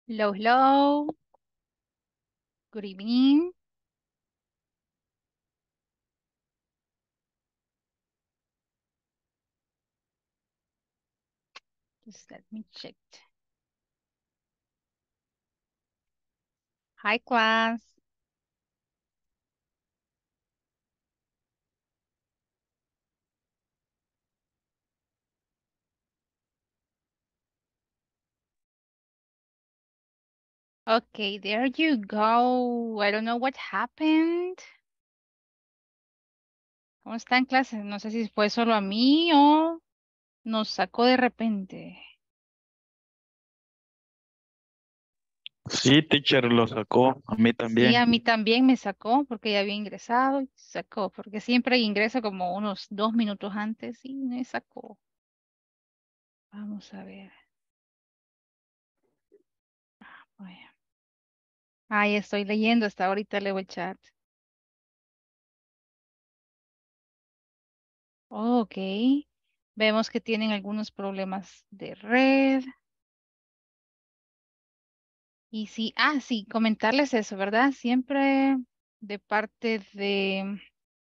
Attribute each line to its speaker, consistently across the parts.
Speaker 1: Hello, hello. Good evening. Just let me check. Hi, class. Okay, there you go. I don't know what happened. ¿Cómo están, clases? No sé si fue solo a mí o nos sacó de repente.
Speaker 2: Sí, teacher lo sacó, a mí
Speaker 1: Sí,
Speaker 2: también.
Speaker 1: a mí también me sacó porque ya había ingresado y sacó, porque siempre ingreso como unos 2 minutos antes y me sacó. Vamos a ver. Bueno. Ahí estoy leyendo, hasta ahorita leo el chat. Ok. Vemos que tienen algunos problemas de red. Y sí, sí, comentarles eso, ¿verdad? Siempre de parte de,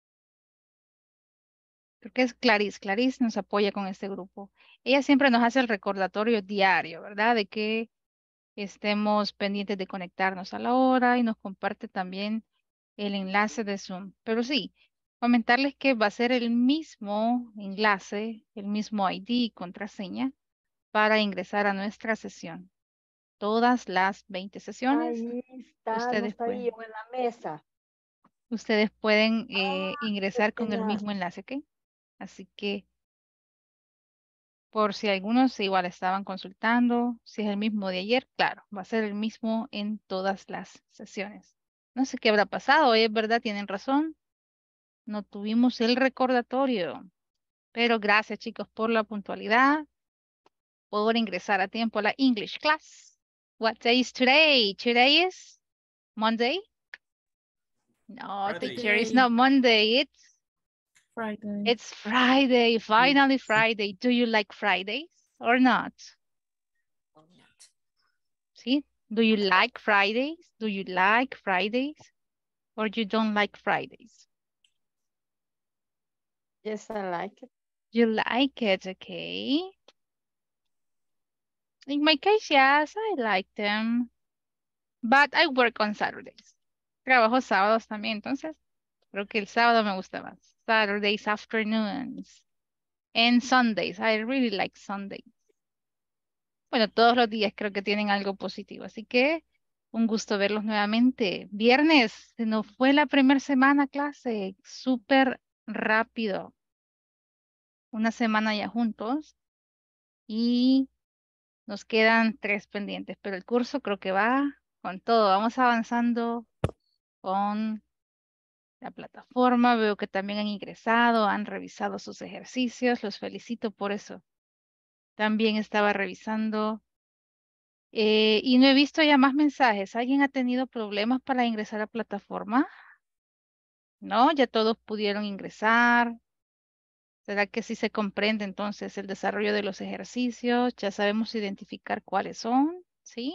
Speaker 1: creo que es Clarice. Clarice nos apoya con este grupo. Ella siempre nos hace el recordatorio diario, ¿verdad? De que estemos pendientes de conectarnos a la hora y nos comparte también el enlace de Zoom. Pero sí, comentarles que va a ser el mismo enlace, el mismo ID y contraseña para ingresar a nuestra sesión. Todas las 20 sesiones,
Speaker 3: Ahí está, no
Speaker 1: ustedes
Speaker 3: estaba yo
Speaker 1: pueden,
Speaker 3: en la mesa.
Speaker 1: ustedes pueden
Speaker 3: Qué
Speaker 1: ingresar con el
Speaker 3: pena.
Speaker 1: mismo enlace, ¿ok? Así que por si algunos igual estaban consultando, si es el mismo de ayer, claro, va a ser el mismo en todas las sesiones. No sé qué habrá pasado, es verdad, tienen razón, no tuvimos el recordatorio, pero gracias chicos por la puntualidad, por ingresar a tiempo a la English class. What day is today? Today is Monday? No, teacher, it's
Speaker 4: Friday.
Speaker 1: not Monday.
Speaker 4: Friday.
Speaker 1: It's Friday. Finally Friday. Do you like Fridays or not? See? Do you like Fridays? Do you like Fridays? Or you don't like Fridays?
Speaker 3: Yes, I like it.
Speaker 1: You like it, okay? In my case, yes, I like them. But I work on Saturdays. Trabajo sábados también, entonces creo que el sábado me gusta más. Saturdays afternoons. And Sundays. I really like Sundays. Bueno, todos los días creo que tienen algo positivo, así que un gusto verlos nuevamente. Viernes, se nos fue la primera semana clase, súper rápido. Una semana ya juntos y nos quedan 3 pendientes, pero el curso creo que va con todo. Vamos avanzando con la plataforma. Veo que también han ingresado, han revisado sus ejercicios. Los felicito por eso. También estaba revisando. Y no he visto ya más mensajes. ¿Alguien ha tenido problemas para ingresar a plataforma? No, ya todos pudieron ingresar. ¿Será que sí se comprende entonces el desarrollo de los ejercicios? Ya sabemos identificar cuáles son, ¿sí?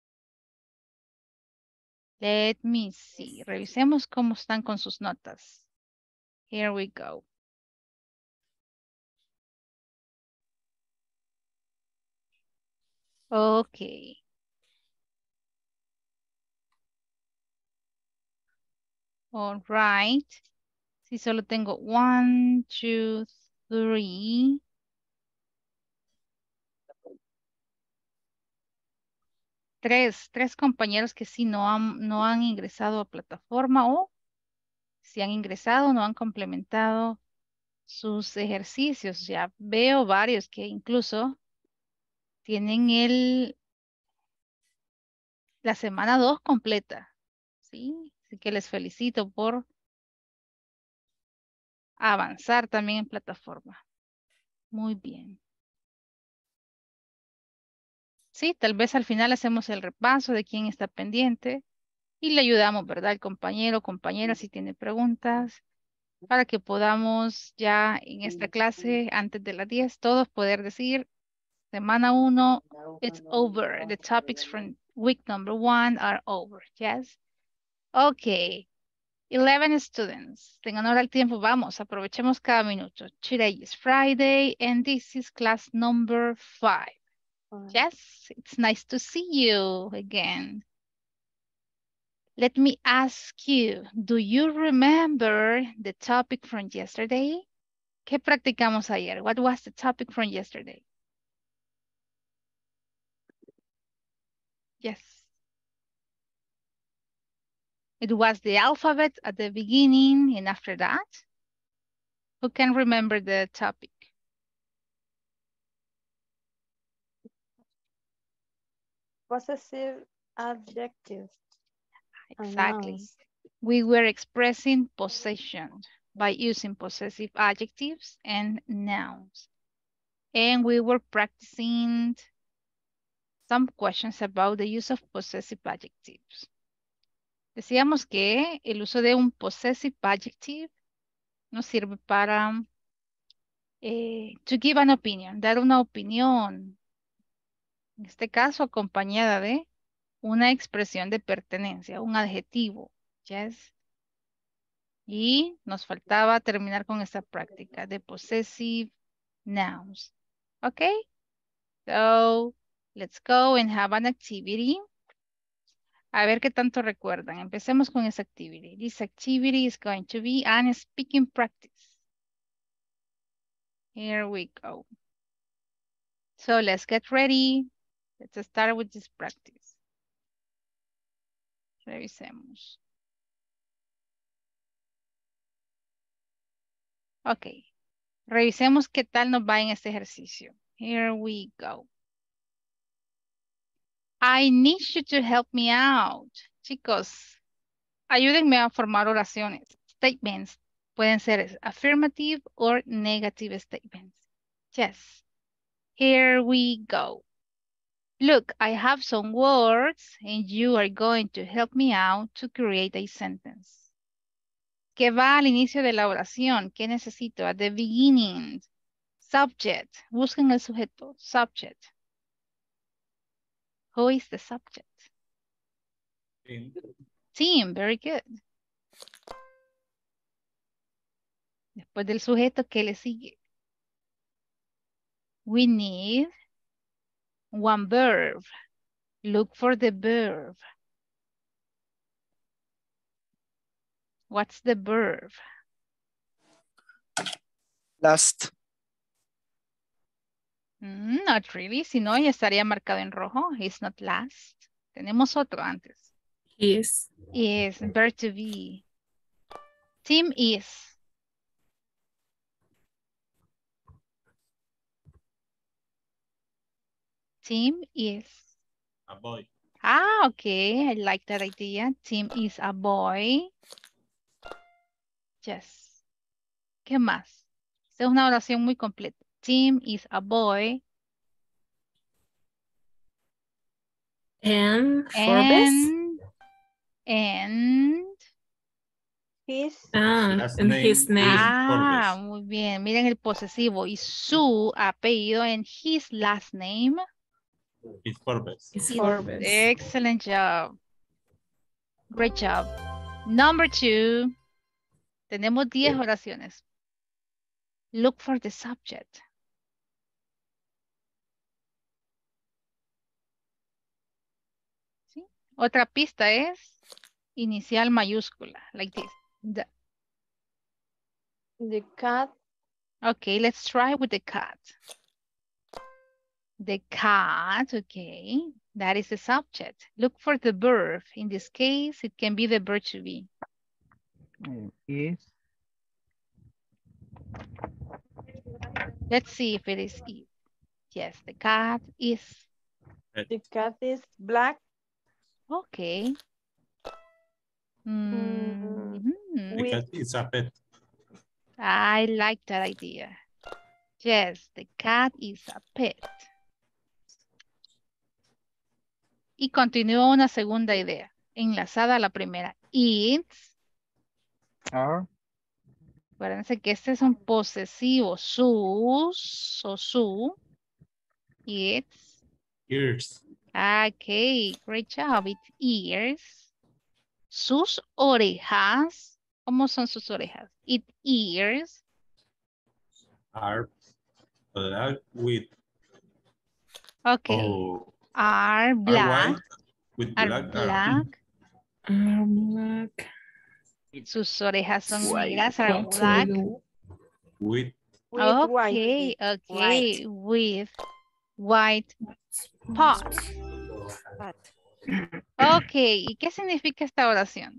Speaker 1: Let me see. Revisemos cómo están con sus notas. Here we go. Ok. All right. Sí, solo tengo 1, 2, 3. Tres compañeros que sí no han ingresado a plataforma o si han ingresado, no han complementado sus ejercicios. Ya veo varios que incluso tienen la semana 2 completa, ¿sí? Así que les felicito por avanzar también en plataforma. Muy bien. Sí, tal vez al final hacemos el repaso de quién está pendiente y le ayudamos, ¿verdad? El compañero o compañera si tiene preguntas para que podamos ya en esta clase antes de las 10 todos poder decir semana 1, it's over. The topics week number 1 are over. Yes. Okay. 11 students. Tengan ahora el tiempo. Vamos, aprovechemos cada minuto. Today is Friday and this is class number 5. Yes, it's nice to see you again. Let me ask you, do you remember the topic from yesterday? ¿Qué practicamos ayer? What was the topic from yesterday? Yes. It was the alphabet at the beginning and after that. Who can remember the topic?
Speaker 3: Possessive adjectives. and
Speaker 1: Exactly.
Speaker 3: nouns.
Speaker 1: We were expressing possession by using possessive adjectives and nouns. And we were practicing some questions about the use of possessive adjectives. Decíamos que el uso de un possessive adjective nos sirve para to give an opinion, dar una opinión. En este caso, acompañada de una expresión de pertenencia, un adjetivo. Yes. Y nos faltaba terminar con esta práctica de possessive nouns. Okay? So, let's go and have an activity. A ver qué tanto recuerdan. Empecemos con esa activity. This activity is going to be an speaking practice. Here we go. So let's get ready. Let's start with this practice. Revisemos. Ok. Revisemos qué tal nos va en este ejercicio. Here we go. I need you to help me out. Chicos, ayúdenme a formar oraciones. Statements. Pueden ser affirmative or negative statements. Yes. Here we go. Look, I have some words and you are going to help me out to create a sentence. ¿Qué va al inicio de la oración? ¿Qué necesito? At the beginning. Subject. Busquen el sujeto. Subject. Who is the subject? Team. Very good. Después del sujeto, ¿qué le sigue? We need one verb. Look for the verb. What's the verb?
Speaker 5: Last.
Speaker 1: Not really. Si no, ya estaría marcado en rojo. It's not last. Tenemos otro antes.
Speaker 4: Is.
Speaker 1: Is verb to be. Team is. Team is.
Speaker 6: A boy.
Speaker 1: Ah, okay. I like that idea. Team is a boy. Yes. ¿Qué más? Esta es una oración muy completa. Team is a boy.
Speaker 4: And Forbes.
Speaker 1: And
Speaker 3: His,
Speaker 6: Last
Speaker 4: and his name.
Speaker 1: ah,
Speaker 6: Forbes.
Speaker 1: muy bien. Miren el posesivo. Y su apellido and his last name.
Speaker 6: It's Forbes.
Speaker 4: Is
Speaker 1: Is-
Speaker 4: Forbes.
Speaker 1: Excellent job. Great job. Number 2. Tenemos 10 oraciones. Look for the subject. ¿Sí? Otra pista es inicial mayúscula, like this.
Speaker 3: the cat,
Speaker 1: Okay, let's try with the cat. The cat, okay. That is the subject. Look for the verb. In this case, it can be the verb to be.
Speaker 2: Is.
Speaker 1: Let's see if it is it. Yes, the cat is.
Speaker 3: the cat is black.
Speaker 1: Okay. Mhm.
Speaker 6: The cat is a pet.
Speaker 1: I like that idea. Yes, the cat is a pet. Y continúa una segunda idea, enlazada a la primera. It's.
Speaker 2: Are.
Speaker 1: Acuérdense que este es un posesivo. Sus o su. It's.
Speaker 6: Ears.
Speaker 1: Okay, great job. Its ears. Sus orejas. ¿Cómo son sus orejas? Its ears.
Speaker 6: Are black with
Speaker 1: Okay.
Speaker 6: oh,
Speaker 1: Are
Speaker 6: are
Speaker 1: black.
Speaker 6: white with
Speaker 1: Are
Speaker 6: black.
Speaker 1: black.
Speaker 4: Black.
Speaker 1: Sus orejas son
Speaker 4: White.
Speaker 1: negras. Are
Speaker 4: What
Speaker 1: black.
Speaker 6: With
Speaker 3: With white.
Speaker 1: Okay, okay.
Speaker 5: White.
Speaker 1: With white spots. Okay, ¿y qué significa esta oración?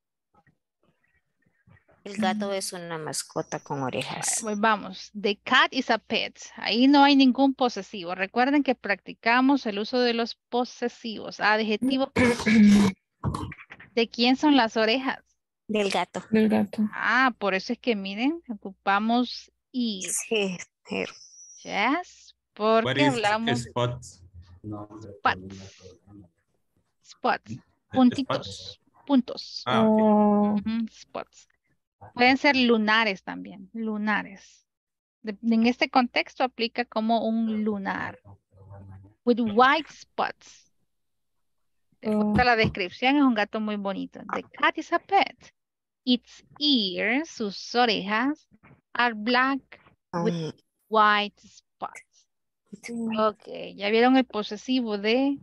Speaker 5: El gato es una mascota con orejas.
Speaker 1: Pues vamos, the cat is a pet. Ahí no hay ningún posesivo. Recuerden que practicamos el uso de los posesivos. Adjetivos. ¿De quién son las orejas?
Speaker 5: Del gato.
Speaker 4: Del gato.
Speaker 1: Ah, por eso es que miren, ocupamos is.
Speaker 5: Sí.
Speaker 1: Yes,
Speaker 6: what
Speaker 1: porque
Speaker 6: is
Speaker 1: hablamos
Speaker 6: spot?
Speaker 1: spots. Spots.
Speaker 6: Spots?
Speaker 1: Puntitos. Puntos.
Speaker 6: Ah, okay.
Speaker 4: Oh,
Speaker 1: Ujú, spots. Pueden ser lunares también. Lunares. En este contexto aplica como un lunar. With white spots. Te gusta la descripción, es un gato muy bonito. The cat is a pet. Its ears, sus orejas, are black with white spots. Ok, ya vieron el posesivo de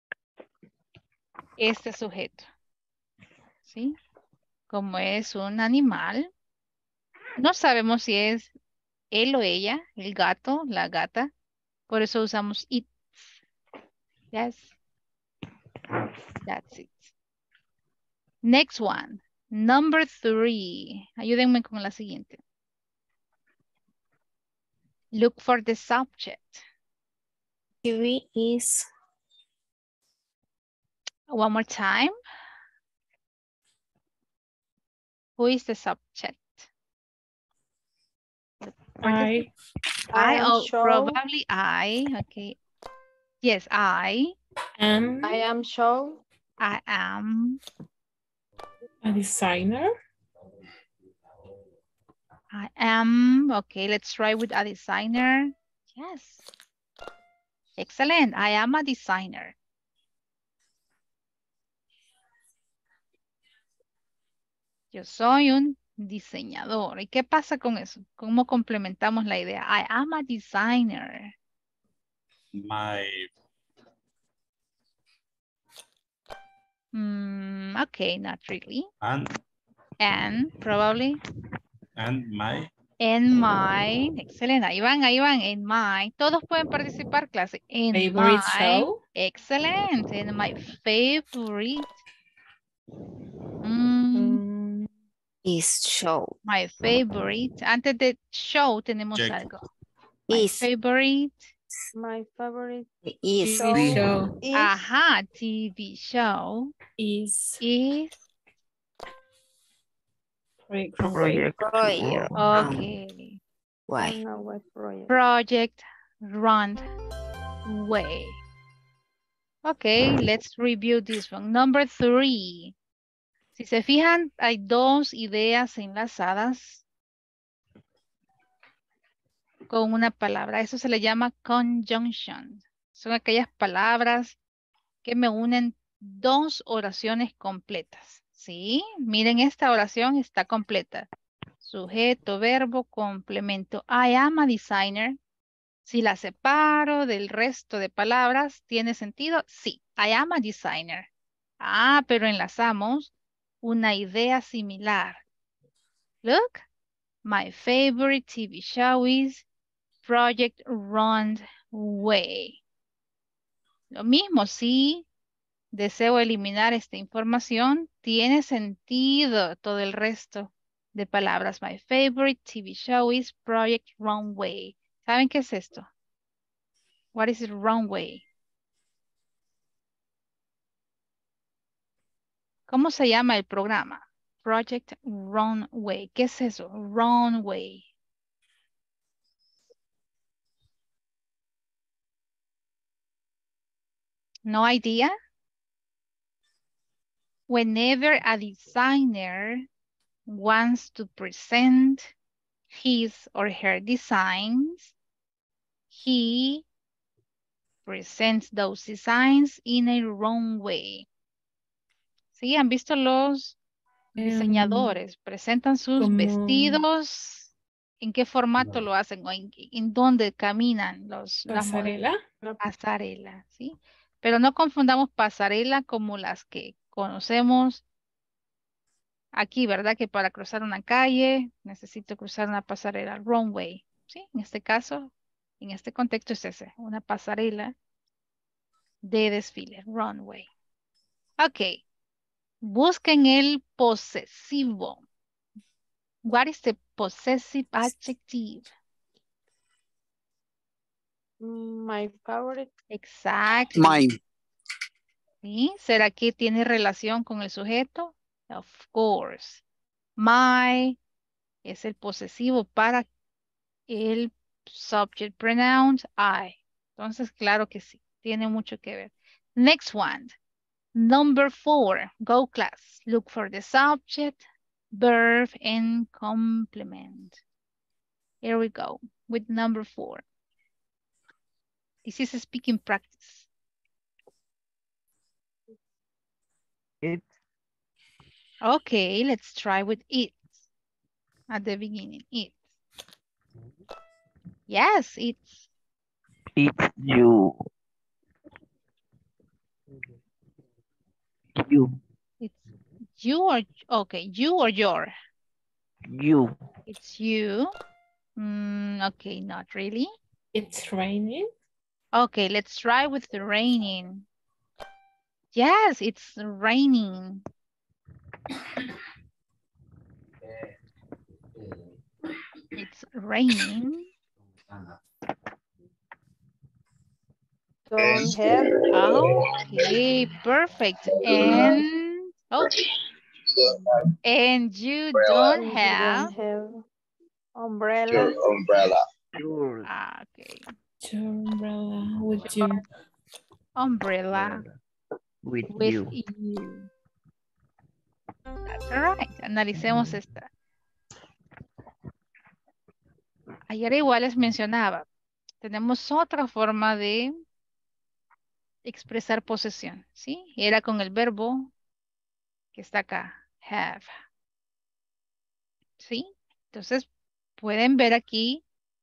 Speaker 1: este sujeto. ¿Sí? Como es un animal, no sabemos si es él o ella, el gato, la gata. Por eso usamos it. Yes. That's it. Next one. Number 3. Ayúdenme con la siguiente. Look for the subject.
Speaker 5: TV is.
Speaker 1: One more time. Who is the subject?
Speaker 4: I
Speaker 3: I am show.
Speaker 1: Probably I. Okay. Yes, I
Speaker 4: am
Speaker 3: I am show.
Speaker 1: am
Speaker 4: a designer.
Speaker 1: I am. Okay, let's try with a designer. Yes. Excellent. I am a designer. Yo soy un diseñador. ¿Y qué pasa con eso? ¿Cómo complementamos la idea? I am a designer. Okay, not really. And probably.
Speaker 6: And my.
Speaker 1: En my. Excelente. Ahí van. En my. Todos pueden participar, clase. En
Speaker 4: Favorite
Speaker 1: my.
Speaker 4: show.
Speaker 1: Excelente. En my favorite.
Speaker 5: Is show.
Speaker 1: My favorite. Antes de show tenemos
Speaker 6: Check.
Speaker 1: algo.
Speaker 5: Is.
Speaker 1: Favorite.
Speaker 3: My favorite
Speaker 5: Is.
Speaker 4: TV show.
Speaker 3: is
Speaker 1: Ajá, TV show
Speaker 4: Is
Speaker 5: Project.
Speaker 1: okay.
Speaker 5: Why?
Speaker 3: Runaway Project.
Speaker 1: Project Runway. Okay, let's review this one. Number 3. Si se fijan, hay dos ideas enlazadas con una palabra. Eso se le llama conjunction. Son aquellas palabras que me unen dos oraciones completas. ¿Sí? Miren, esta oración está completa. Sujeto, verbo, complemento. I am a designer. Si la separo del resto de palabras, ¿tiene sentido? Sí. I am a designer. Ah, pero enlazamos una idea similar. Look. My favorite TV show is Project Runway. Lo mismo, sí. Deseo eliminar esta información. Tiene sentido todo el resto de palabras. My favorite TV show is Project Runway. ¿Saben qué es esto? What is runway? ¿Cómo se llama el programa? Project Runway. ¿Qué es eso? Runway. No idea? Whenever a designer wants to present his or her designs, he presents those designs in a runway. ¿Sí? ¿Han visto los diseñadores? Presentan sus
Speaker 4: como-
Speaker 1: vestidos. ¿En qué formato lo hacen? ¿O en dónde caminan las
Speaker 4: Pasarela.
Speaker 1: pasarela, ¿sí? Pero no confundamos pasarela como las que conocemos aquí, ¿verdad? Que para cruzar una calle necesito cruzar una pasarela, runway, ¿sí? En este caso, en este contexto es ese, una pasarela de desfile, runway. Ok, busquen el posesivo. What is the possessive adjective?
Speaker 3: My favorite.
Speaker 1: Exactly.
Speaker 2: Mine.
Speaker 1: ¿Sí? ¿Será que tiene relación con el sujeto? Of course. My es el posesivo para el subject pronoun I. Entonces, claro que sí, tiene mucho que ver. Next one. Number 4. Go class. Look for the subject, verb, and complement. Here we go with number 4. This is a speaking practice.
Speaker 2: It.
Speaker 1: Okay, let's try with it. At the beginning, it. Yes, it's.
Speaker 2: It's you. You.
Speaker 1: It's you or, okay, you or your.
Speaker 2: You.
Speaker 1: It's you. Okay, not really.
Speaker 4: It's raining.
Speaker 1: Okay, let's try with the raining. Yes, it's raining. It's raining.
Speaker 3: Don't have.
Speaker 1: Okay, perfect. And oh, and you don't
Speaker 3: You
Speaker 1: have.
Speaker 3: don't have umbrella.
Speaker 2: Your
Speaker 1: Okay,
Speaker 4: Your umbrella with you.
Speaker 1: umbrella
Speaker 2: with
Speaker 1: with
Speaker 2: you.
Speaker 1: you. That's all right. Analicemos esta. Ayer igual les mencionaba, tenemos otra forma de expresar posesión, ¿sí? Era con el verbo que está acá, have. ¿Sí? Entonces, pueden ver aquí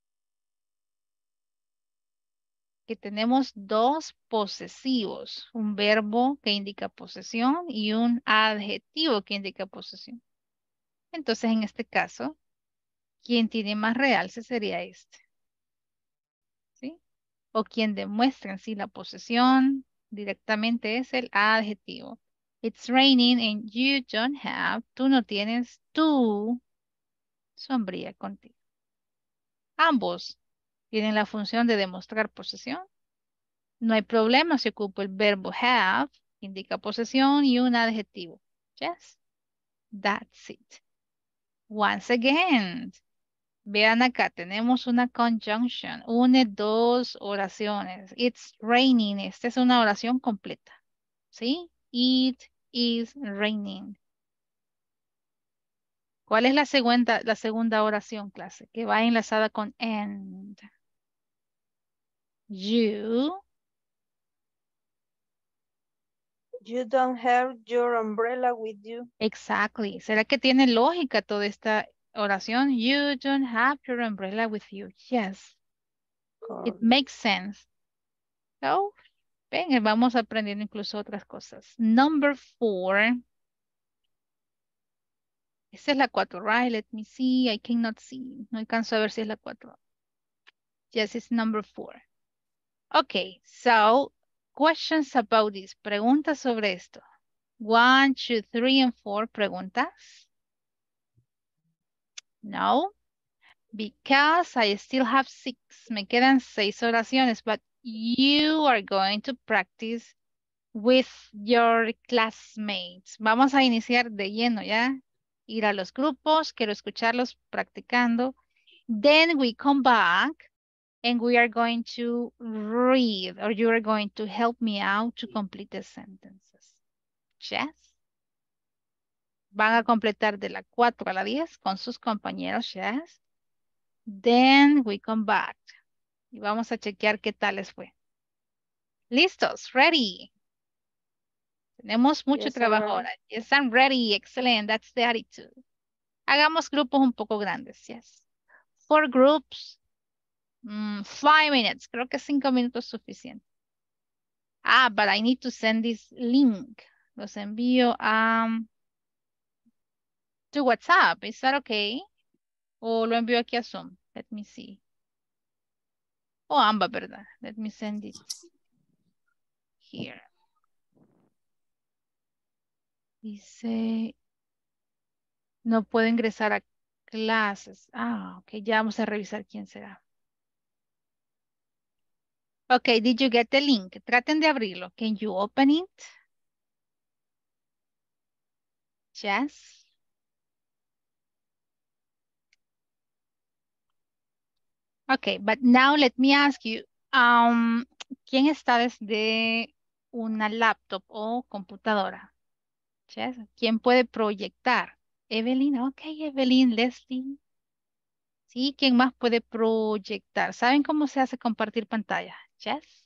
Speaker 1: que tenemos dos posesivos, un verbo que indica posesión y un adjetivo que indica posesión. Entonces, en este caso, quien tiene más realce sería este. ¿Sí? O quien demuestra en sí la posesión directamente es el adjetivo. It's raining and you don't have. Tú no tienes tu sombría contigo. Ambos tienen la función de demostrar posesión. No hay problema si ocupo el verbo have, que indica posesión, y un adjetivo. Yes, that's it. Once again, vean acá, tenemos una conjunction, une dos oraciones. It's raining, esta es una oración completa. ¿Sí? It is raining. ¿Cuál es la segunda oración, clase? Que va enlazada con and. You.
Speaker 3: You don't have your umbrella with you.
Speaker 1: Exactly. ¿Será que tiene lógica toda esta oración? You don't have your umbrella with you. Yes. It makes sense. So, ven, vamos aprendiendo incluso otras cosas. Number 4. Esa es la 4, right? Let me see. I cannot see. No alcanzo a ver si es la 4. Yes, it's number 4. Okay, so questions about this. Preguntas sobre esto. 1, 2, 3, and 4. Preguntas. No. Because I still have 6. Me quedan 6 oraciones, but you are going to practice with your classmates. Vamos a iniciar de lleno ya. Ir a los grupos, quiero escucharlos practicando. Then we come back and we are going to read, or you are going to help me out to complete the sentences. Yes. Van a completar de la 4 a la 10 con sus compañeros, yes. Then we come back. Y vamos a chequear qué tal les fue. ¿Listos? Ready. Tenemos mucho
Speaker 3: Yes, I'm
Speaker 1: trabajo
Speaker 3: ready.
Speaker 1: ahora. Yes, I'm ready. Excellent. That's the attitude. Hagamos grupos un poco grandes. Yes. 4 groups. 5 minutes. Creo que 5 minutos es suficiente. But I need to send this link. Los envío to WhatsApp. Is that okay? O lo envío aquí a Zoom. Let me see. O ambas, ¿verdad? Let me send it here. Dice, no puedo ingresar a clases. Ok, ya vamos a revisar quién será. Ok, did you get the link? Traten de abrirlo. Can you open it? Yes. Okay, but now let me ask you, ¿quién está desde una laptop o computadora? Yes. ¿Quién puede proyectar? Evelyn, ok, Evelyn, Leslie. Sí, ¿quién más puede proyectar? ¿Saben cómo se hace compartir pantalla? Yes.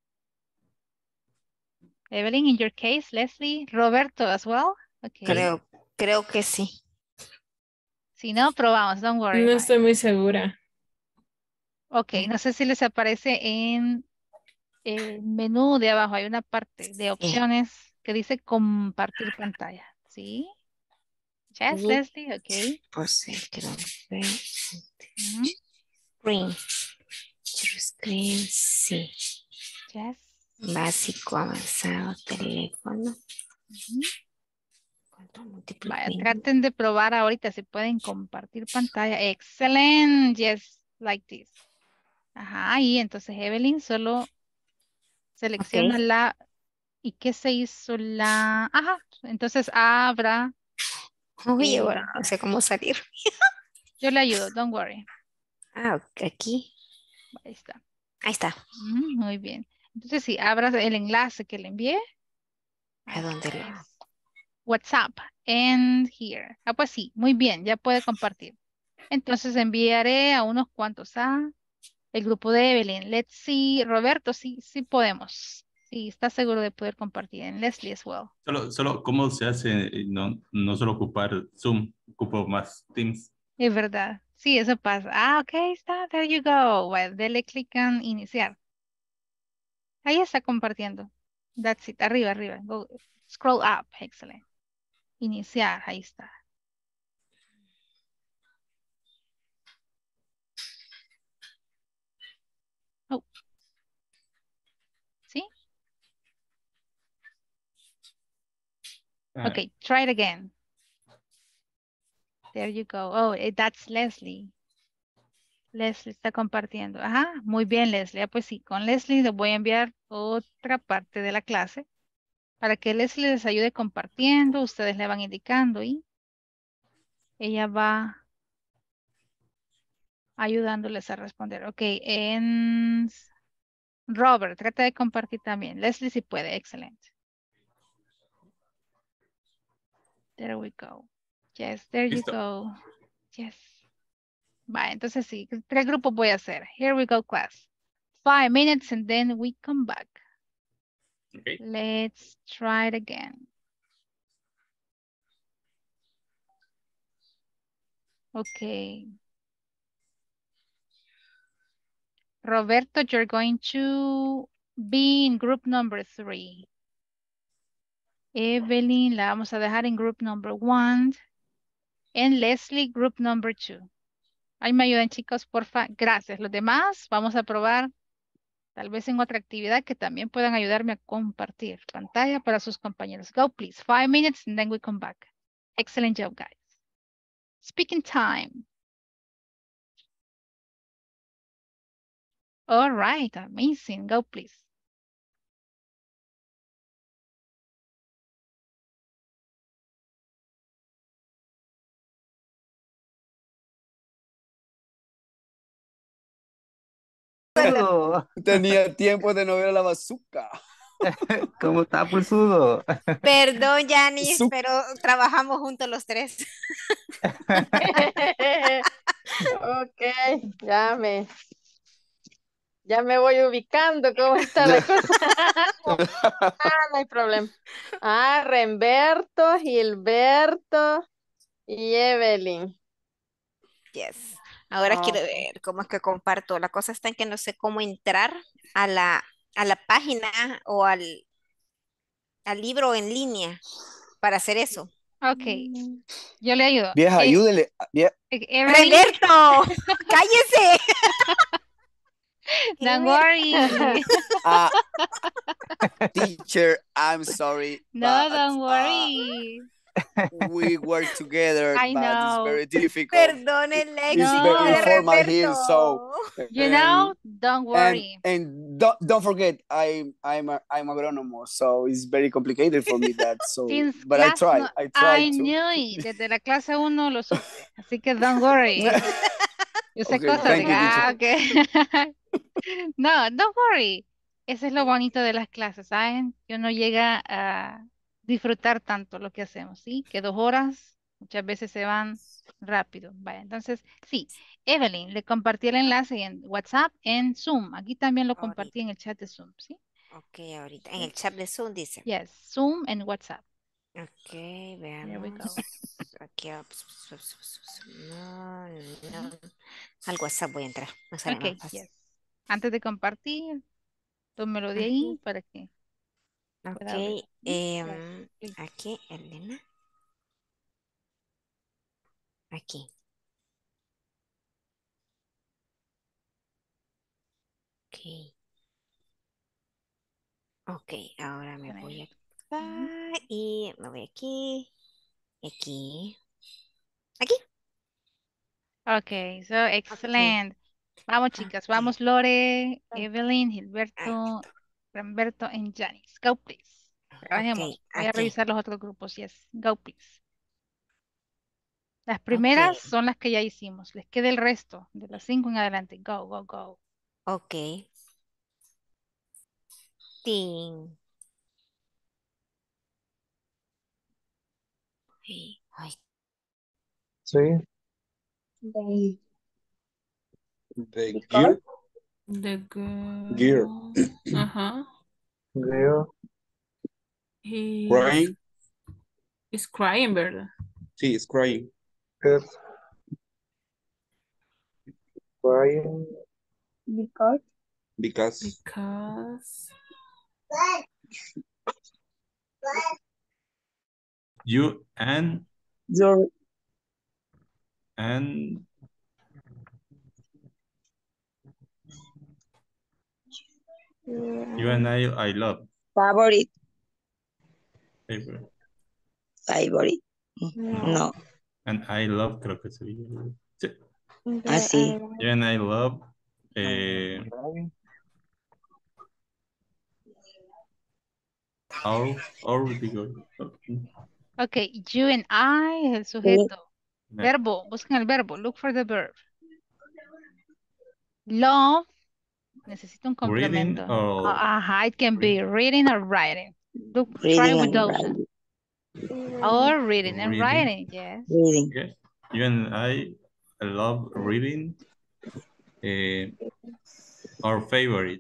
Speaker 1: Evelyn, in your case, Leslie, Roberto as well. Okay.
Speaker 5: Creo que sí.
Speaker 1: Si no, probamos, don't worry.
Speaker 4: No
Speaker 1: about it.
Speaker 4: estoy muy segura.
Speaker 1: Ok, no sé si les aparece en el menú de abajo, hay una parte de opciones que dice compartir pantalla. ¿Sí? Yes,
Speaker 5: Sí.
Speaker 1: Leslie, ok.
Speaker 5: Pues sí, creo que
Speaker 1: Ujú.
Speaker 5: screen. Share screen, sí.
Speaker 1: Yes.
Speaker 5: Básico, avanzado, teléfono.
Speaker 1: Ujú.
Speaker 5: Control múltiple.
Speaker 1: Vaya, traten de probar ahorita si pueden compartir pantalla. Excelente. Yes, like this. Ajá, y entonces Evelyn solo selecciona la... ¿Y qué se hizo la...? Ajá, entonces abra.
Speaker 5: Uy, ahora no sé cómo salir.
Speaker 1: Yo le ayudo, don't worry.
Speaker 5: Aquí.
Speaker 1: Ahí está.
Speaker 5: Ahí está.
Speaker 1: Muy bien. Entonces, si abras el enlace que le envié.
Speaker 5: ¿A dónde lo?
Speaker 1: es WhatsApp. And here. Pues sí, muy bien, ya puede compartir. Entonces enviaré a unos cuantos a el grupo de Evelyn. Let's see. Roberto, sí, sí podemos. Sí, está seguro de poder compartir. En Leslie as well.
Speaker 6: Solo, ¿cómo se hace? No solo ocupar Zoom, ocupo más Teams.
Speaker 1: Es verdad. Sí, eso pasa. Ok, está. There you go. Well, dele clic en iniciar. Ahí está compartiendo. That's it. Arriba, arriba. Go. Scroll up. Excellent. Iniciar. Ahí está. Oh. ¿Sí? Okay, try it again. There you go. Oh, that's Leslie. Leslie está compartiendo. Ajá, muy bien, Leslie. Pues sí, con Leslie les voy a enviar otra parte de la clase para que Leslie les ayude compartiendo. Ustedes le van indicando y ella va ayudándoles a responder. Ok, en Robert, trata de compartir también. Leslie si puede, excelente. There we go. Yes, there you
Speaker 6: Listo.
Speaker 1: go. Yes. Vale, entonces sí, 3 grupos voy a hacer. Here we go, class. 5 minutes and then we come back.
Speaker 6: Okay.
Speaker 1: Let's try it again. Okay. Roberto, you're going to be in group number 3. Evelyn, la vamos a dejar en group number 1. And Leslie, group number 2. Ahí me ayudan, chicos, porfa. Gracias. Los demás, vamos a probar tal vez en otra actividad que también puedan ayudarme a compartir pantalla para sus compañeros. Go, please. 5 minutes and then we come back. Excellent job, guys. Speaking time. All right, amazing. Go, please.
Speaker 7: Tenía tiempo de no ver a la bazooka.
Speaker 2: ¿Cómo está, pulsudo?
Speaker 5: Perdón, Yanis,
Speaker 7: Su-
Speaker 5: pero trabajamos juntos los 3.
Speaker 3: Ok, llame.
Speaker 8: Ya me voy ubicando cómo está la cosa. No hay problema. Remberto, Gilberto y Evelyn.
Speaker 5: Yes. Ahora quiero
Speaker 8: Ok.
Speaker 5: ver cómo es que comparto. La cosa está en que no sé cómo entrar a la página o al libro en línea para hacer eso.
Speaker 1: Ok, yo le ayudo.
Speaker 7: Vieja, ayúdele.
Speaker 1: Evelyn,
Speaker 5: ¡Roberto! ¡Cállese!
Speaker 1: don't worry.
Speaker 7: Ah, teacher, I'm sorry,
Speaker 1: No,
Speaker 7: but
Speaker 1: don't worry.
Speaker 7: we work together,
Speaker 1: I
Speaker 7: but it's
Speaker 1: know.
Speaker 7: very difficult.
Speaker 5: Perdone el
Speaker 7: It's
Speaker 5: léxico
Speaker 7: very
Speaker 1: No.
Speaker 5: de
Speaker 7: informal here, so
Speaker 5: Roberto.
Speaker 1: You know,
Speaker 7: um,
Speaker 1: don't worry.
Speaker 7: and don't forget, I'm agronomo, so it's very complicated for me that. So,
Speaker 1: Since
Speaker 7: but
Speaker 1: class, no,
Speaker 7: I try
Speaker 1: I
Speaker 7: to.
Speaker 1: knew it. Desde la clase 1 lo supe. Así que don't worry. Yo sé
Speaker 7: Okay,
Speaker 1: cosas de...
Speaker 7: thank you, teacher.
Speaker 1: ok. No, don't worry. Ese es lo bonito de las clases, ¿saben? Que uno llega a disfrutar tanto lo que hacemos, ¿sí? Que 2 horas muchas veces se van rápido. Vaya, entonces, sí. Evelyn, le compartí el enlace en WhatsApp, en Zoom. Aquí también lo compartí
Speaker 5: Ahorita.
Speaker 1: en el chat de Zoom, ¿sí?
Speaker 5: Ok, ahorita. En el chat de Zoom dice.
Speaker 1: Yes, Zoom en WhatsApp.
Speaker 5: Ok,
Speaker 1: There we go.
Speaker 5: veamos. Aquí. No, no. Al WhatsApp voy a entrar. No será más
Speaker 1: Ok,
Speaker 5: fácil.
Speaker 1: yes. Antes de compartir, tómelo de ahí para que pueda abrir.
Speaker 5: Ok.
Speaker 1: Please.
Speaker 5: Aquí, Elena. Aquí. Ok. Ok, ahora me voy acá y me voy aquí. Aquí. Aquí.
Speaker 1: Ok, so excellent. Vamos, chicas, vamos, Lore, Evelyn, Gilberto, Ramberto, and Janice. Go, please. Trabajemos. Voy a
Speaker 5: Aquí.
Speaker 1: revisar los otros grupos. Yes, go, please. Las
Speaker 5: Ok.
Speaker 1: primeras son las que ya hicimos. Les queda el resto, de las 5 en adelante. Go, go, go.
Speaker 5: Ok. Tin. Ay,
Speaker 2: Sí.
Speaker 7: The gear.
Speaker 4: The girl.
Speaker 7: Gear.
Speaker 4: Uh-huh.
Speaker 2: Girl.
Speaker 4: He's,
Speaker 7: Crying.
Speaker 4: he's crying, ¿verdad?
Speaker 7: Sí, it's crying.
Speaker 2: Good. Crying.
Speaker 3: Because
Speaker 7: Because.
Speaker 4: Because
Speaker 6: You
Speaker 3: your
Speaker 6: and you and I love.
Speaker 3: favorite,
Speaker 6: Favorite.
Speaker 3: favorite. No,
Speaker 6: And I love, creo que sería. Sí.
Speaker 3: así.
Speaker 6: You and I love.
Speaker 2: Crying.
Speaker 6: Digo.
Speaker 1: Ok, you and I es el sujeto. Verbo, busquen el verbo. Look for the verb. Love, necesito un
Speaker 6: Reading
Speaker 1: complemento.
Speaker 6: or
Speaker 1: Ajá, it can be reading or writing. Look, try
Speaker 3: Reading
Speaker 1: with
Speaker 3: and
Speaker 1: those.
Speaker 3: writing.
Speaker 1: Or reading and
Speaker 6: reading.
Speaker 1: writing, yes.
Speaker 3: Reading.
Speaker 6: Okay. You and I love reading. Our favorite.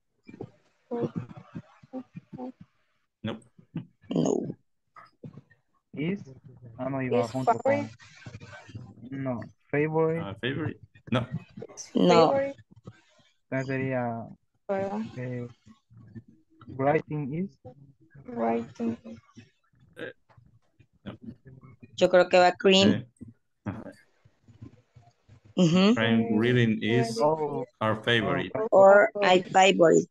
Speaker 6: Nope.
Speaker 3: No.
Speaker 2: Is. Ah, no, iba junto con. No. Favorite.
Speaker 6: Favorite. No.
Speaker 3: No.
Speaker 2: Entonces sería. Writing is.
Speaker 6: No.
Speaker 3: Yo creo que va cream. Ujú.
Speaker 6: Reading is
Speaker 2: Oh.
Speaker 6: our favorite.
Speaker 3: Or I favorite.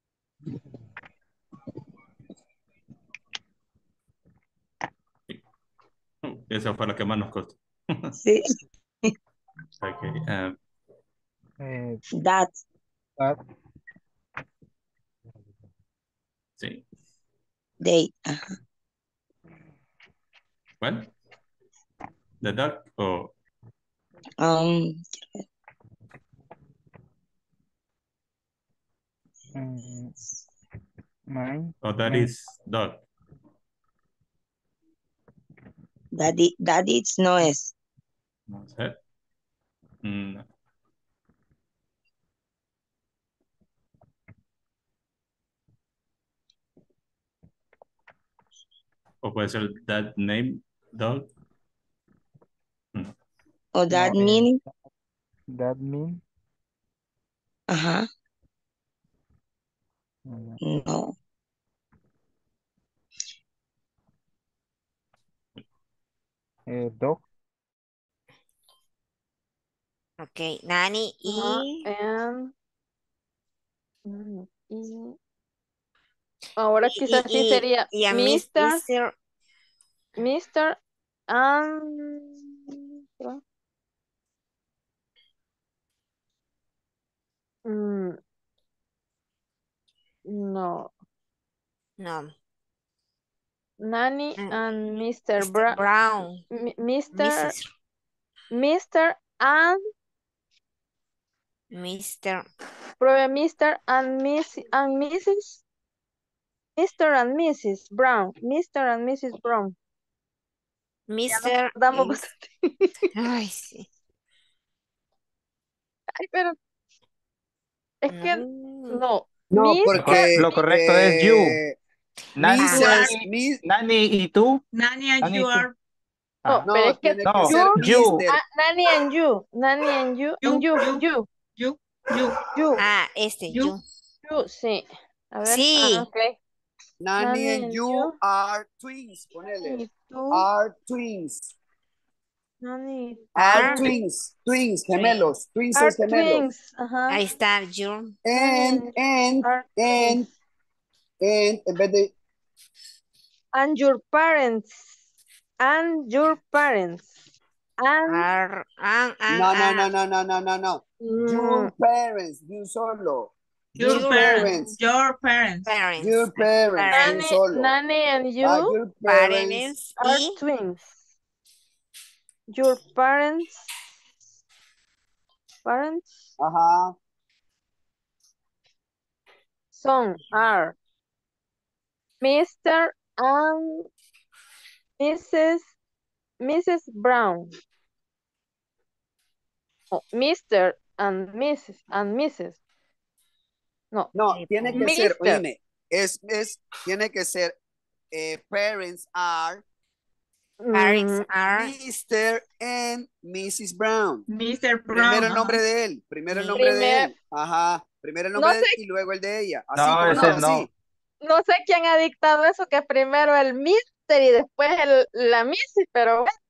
Speaker 6: Esa fue la que más nos costó.
Speaker 3: Sí.
Speaker 6: Okay.
Speaker 3: That.
Speaker 2: That.
Speaker 6: Sí.
Speaker 3: They. Ajá.
Speaker 6: Well, the duck or
Speaker 3: Um,
Speaker 2: Mine.
Speaker 6: that is dog.
Speaker 3: that it's no es.
Speaker 6: No sé. No. O puede ser that name dog.
Speaker 8: O that
Speaker 2: No,
Speaker 8: mean.
Speaker 2: that mean.
Speaker 8: Ajá.
Speaker 2: Mm,
Speaker 8: No.
Speaker 2: dog.
Speaker 5: Ok, Nani
Speaker 3: Ajá,
Speaker 5: y...
Speaker 3: y ahora quizás sí sería
Speaker 5: y a
Speaker 3: Mr.
Speaker 5: Mr.
Speaker 3: Mr. and mm, no,
Speaker 5: No,
Speaker 3: Nanny and Mr.
Speaker 5: Mr. Brown.
Speaker 3: Mr.
Speaker 5: Mrs.
Speaker 3: Mr. and
Speaker 5: Mr.
Speaker 3: pruebe Mr. and Miss and Mrs. Mr. and Mrs. Brown. Mr. and Mrs. Brown. Ya nos
Speaker 5: Mr.
Speaker 3: tardamos
Speaker 5: y-
Speaker 3: bastante.
Speaker 5: Ay, sí.
Speaker 3: Ay, pero es que
Speaker 5: No.
Speaker 3: no.
Speaker 7: No,
Speaker 3: Mr.
Speaker 7: porque
Speaker 2: Lo correcto es you. Nani,
Speaker 7: Mrs.
Speaker 2: Nani y tú.
Speaker 9: Nanny and
Speaker 2: Nani
Speaker 9: you
Speaker 2: y tú.
Speaker 9: are
Speaker 3: No,
Speaker 2: Ajá.
Speaker 3: pero
Speaker 7: No,
Speaker 3: es que
Speaker 7: tiene que
Speaker 2: No,
Speaker 7: ser
Speaker 3: you,
Speaker 7: Mr.
Speaker 3: Nanny and you, Nanny and you, and
Speaker 9: you,
Speaker 3: you,
Speaker 5: You.
Speaker 3: you, sí. A ver,
Speaker 5: Sí.
Speaker 3: ok.
Speaker 7: Nanny
Speaker 3: Nanny
Speaker 7: and
Speaker 3: and
Speaker 7: you
Speaker 3: you,
Speaker 7: are twins. Ponele.
Speaker 3: y tú,
Speaker 7: Are twins.
Speaker 3: Nanny,
Speaker 7: Are
Speaker 5: Are,
Speaker 7: twins. Twins, gemelos. Twins
Speaker 3: are
Speaker 7: es gemelos.
Speaker 3: twins, ajá.
Speaker 5: ahí está, you.
Speaker 7: And,
Speaker 3: Are
Speaker 7: and,
Speaker 3: twins.
Speaker 7: en vez de
Speaker 3: And your parents, and your parents, and,
Speaker 5: Are,
Speaker 7: no. Your parents, de un solo.
Speaker 9: your
Speaker 5: Your
Speaker 9: parents, your parents.
Speaker 5: parents.
Speaker 7: Your parents, de un
Speaker 3: Nanny,
Speaker 7: solo.
Speaker 3: Nanny and you
Speaker 7: Your parents.
Speaker 5: Parents
Speaker 3: are
Speaker 5: y
Speaker 3: twins. Your parents,
Speaker 7: Ajá.
Speaker 3: son are Mr. and Mrs. Brown. Oh, Mr. and Mrs. No,
Speaker 7: No, tiene que ser,
Speaker 3: Mr.
Speaker 7: oíme, tiene que ser parents are
Speaker 5: parents are
Speaker 7: Mr. and Mrs. Brown.
Speaker 9: Mr.
Speaker 7: Primero
Speaker 9: Brown.
Speaker 7: el nombre de él, primero el nombre de él. Ajá, primero el nombre
Speaker 3: No
Speaker 7: de él
Speaker 3: sé.
Speaker 7: y luego el de ella. Así,
Speaker 2: No,
Speaker 7: como
Speaker 2: ese
Speaker 7: así.
Speaker 2: no.
Speaker 3: No sé quién ha dictado eso, que primero el Mr. y después la Mrs., pero bueno,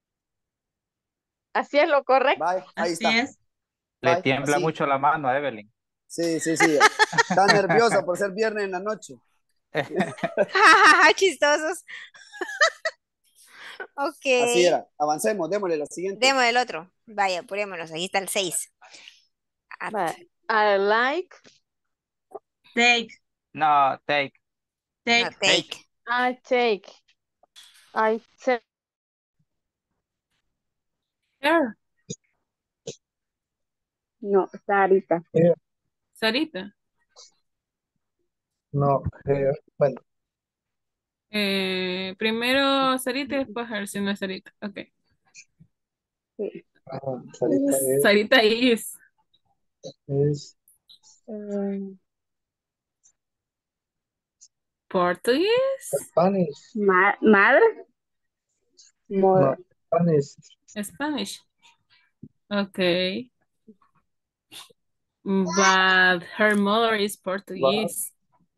Speaker 3: así es lo correcto.
Speaker 7: Bye, ahí
Speaker 9: Así
Speaker 7: está.
Speaker 9: es.
Speaker 2: Le
Speaker 7: Bye,
Speaker 2: tiembla
Speaker 7: así.
Speaker 2: mucho la mano a Evelyn.
Speaker 7: Sí. Está nerviosa por ser viernes en la noche.
Speaker 5: chistosos. Ok.
Speaker 7: Así era. Avancemos, démosle la siguiente.
Speaker 5: Demos el otro. Vaya, apurémonos. Aquí está el 6.
Speaker 3: Vale. I like,
Speaker 9: Take,
Speaker 2: No, take.
Speaker 5: No, take.
Speaker 3: I take,
Speaker 9: her,
Speaker 8: No, Sarita.
Speaker 4: Sarita.
Speaker 2: No, bueno.
Speaker 4: Primero Sarita y después her, si no es Sarita. Ok. Sarita is. Portuguese.
Speaker 8: Madre. Mother.
Speaker 4: Spanish. Okay. But her mother is Portuguese.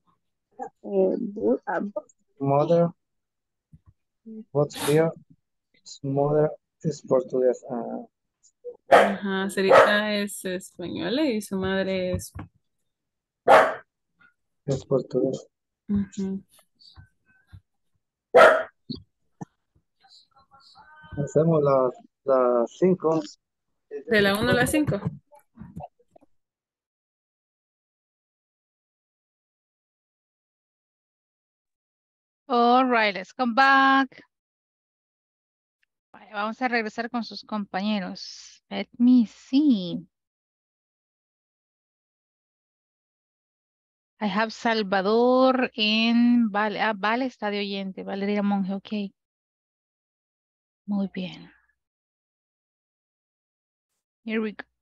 Speaker 2: Mother. What's here? Mother is Portuguese.
Speaker 4: Ajá, Sarita es española y su madre es...
Speaker 2: Es portugués.
Speaker 4: Ujú.
Speaker 2: Hacemos las 5.
Speaker 4: De la 1 a la 5.
Speaker 1: All right, let's come back. Vale, vamos a regresar con sus compañeros. Let me see. I have Salvador en Vale. Ah, Vale está de oyente. Valeria Monge, ok. Muy bien. Here we go.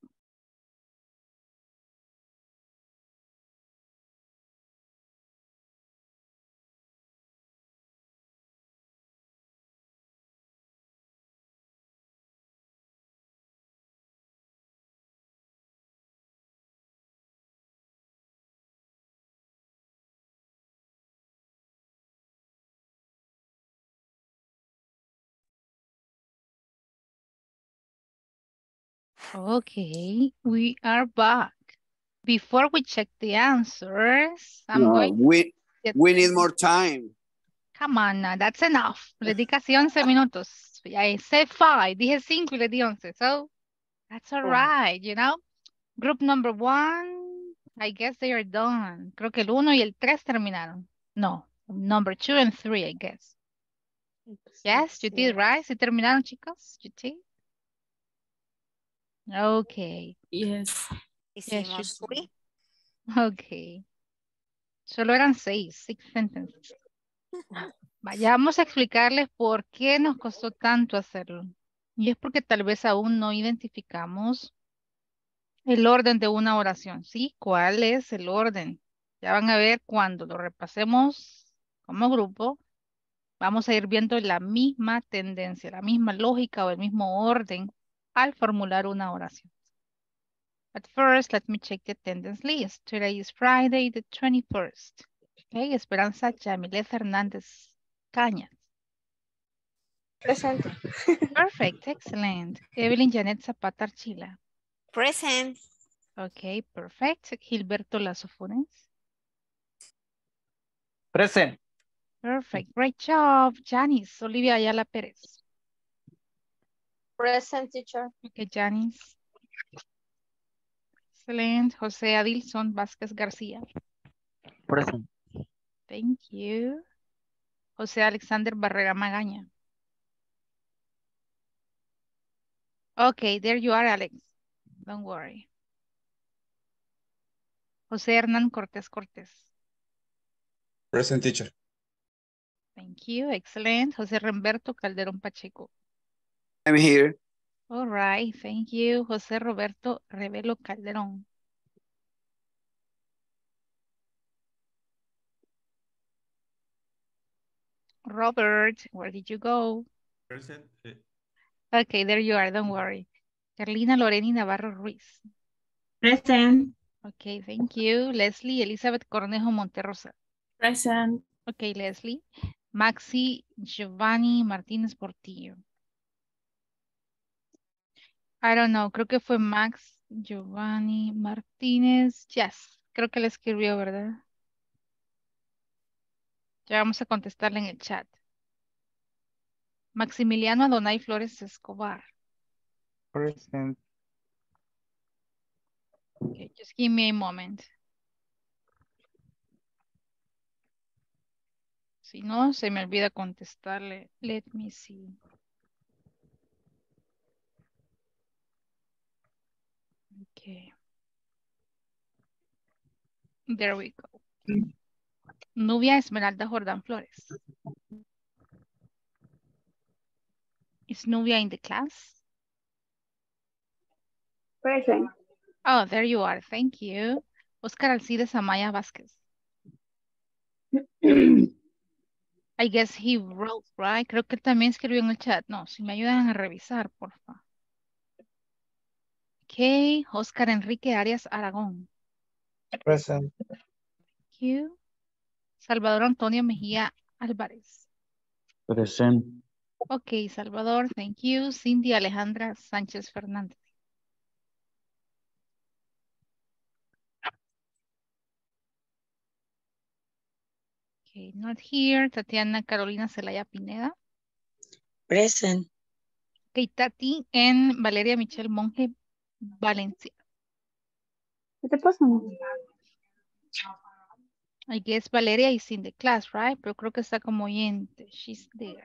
Speaker 1: Okay, we are back. Before we check the answers, I'm going to
Speaker 7: we
Speaker 1: get
Speaker 7: need
Speaker 1: them.
Speaker 7: more time.
Speaker 1: Come on, now, that's enough. Le di casi 11 minutos. I said 5. Dije 5 y le di 11. So, that's all right, you know. Group number 1, I guess they are done. Creo que el 1 y el 3 terminaron. No, number 2 and 3, I guess. Yes, you did, right? ¿Sí terminaron, chicos? You did? Okay.
Speaker 4: Yes.
Speaker 5: Hicimos three.
Speaker 1: Okay. Solo eran 6 sentences. Vamos a explicarles por qué nos costó tanto hacerlo. Y es porque tal vez aún no identificamos el orden de una oración. ¿Sí? ¿Cuál es el orden? Ya van a ver cuando lo repasemos como grupo, vamos a ir viendo la misma tendencia, la misma lógica o el mismo orden al formular una oración. But first, let me check the attendance list. Today is Friday, the 21st. Okay, Esperanza Yamilet Hernández Cañas.
Speaker 3: Presente.
Speaker 1: Perfect, excellent. Evelyn Janet Zapata Archila.
Speaker 5: Present.
Speaker 1: Okay, perfect. Gilberto Lazo Funes.
Speaker 10: Present.
Speaker 1: Perfect, great job. Janice Olivia Ayala Pérez.
Speaker 8: Present, teacher.
Speaker 1: Okay, Janice. Excellent. José Adilson Vázquez García.
Speaker 10: Present.
Speaker 1: Thank you. José Alexander Barrera Magaña. Okay, there you are, Alex. Don't worry. José Hernán Cortés Cortés.
Speaker 11: Present, teacher.
Speaker 1: Thank you, excellent. José Remberto Calderón Pacheco.
Speaker 7: I'm here.
Speaker 1: All right, thank you. José Roberto Revelo Calderón. Robert, where did you go?
Speaker 6: Present.
Speaker 1: Okay, there you are, don't worry. Carlina Loreni Navarro Ruiz.
Speaker 9: Present.
Speaker 1: Okay, thank you. Leslie Elizabeth Cornejo Monterrosa.
Speaker 4: Present.
Speaker 1: Okay, Leslie. Maxi Giovanni Martínez Portillo. I don't know, creo que fue Max Giovanni Martínez. Yes, creo que le escribió, ¿verdad? Ya vamos a contestarle en el chat. Maximiliano Adonai Flores Escobar.
Speaker 10: Present.
Speaker 1: Okay, just give me a moment. Si no, se me olvida contestarle. Let me see. Okay. There we go. Nubia Esmeralda Jordán Flores. Is Nubia in the class?
Speaker 3: Present.
Speaker 1: Oh, there you are. Thank you. Oscar Alcides Amaya Vázquez. I guess he wrote, right? Creo que también escribió en el chat. No, si me ayudan a revisar, por favor. Ok, Oscar Enrique Arias Aragón.
Speaker 2: Present.
Speaker 1: Thank you. Salvador Antonio Mejía Álvarez.
Speaker 10: Present.
Speaker 1: Ok, Salvador, thank you. Cindy Alejandra Sánchez Fernández. Okay, not here. Tatiana Carolina Celaya Pineda.
Speaker 12: Present.
Speaker 1: Ok, Tati en Valeria Michelle Monge Valencia.
Speaker 3: ¿Qué te pasa?
Speaker 1: I guess Valeria is in the class, right? Pero creo que está como oyente. She's there.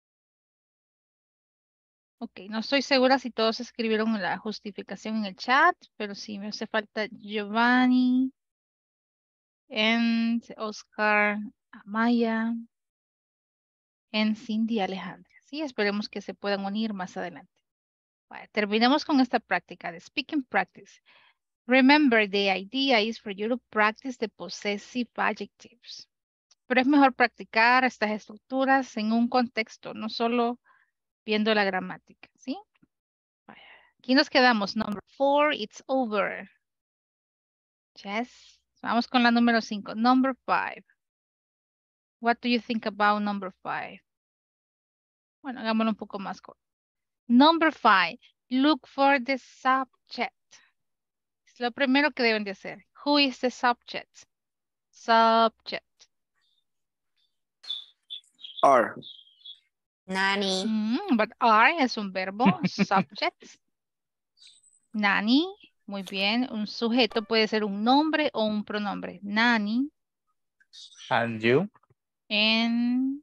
Speaker 1: Ok, no estoy segura si todos escribieron la justificación en el chat, pero sí me hace falta Giovanni and Oscar Amaya and Cindy Alejandra. Sí, esperemos que se puedan unir más adelante. Vale, terminemos con esta práctica de speaking practice. Remember, the idea is for you to practice the possessive adjectives. Pero es mejor practicar estas estructuras en un contexto, no solo viendo la gramática, ¿sí? Vaya. Aquí nos quedamos. Number 4, it's over. Yes. Vamos con la número 5. Number 5. What do you think about number 5? Bueno, hagámoslo un poco más corto. Number 5. Look for the subject. Es lo primero que deben de hacer. Who is the subject? Subject.
Speaker 7: Are.
Speaker 5: Nanny.
Speaker 1: But are es un verbo. Subject. Nanny. Muy bien. Un sujeto puede ser un nombre o un pronombre. Nanny.
Speaker 10: And you?
Speaker 1: And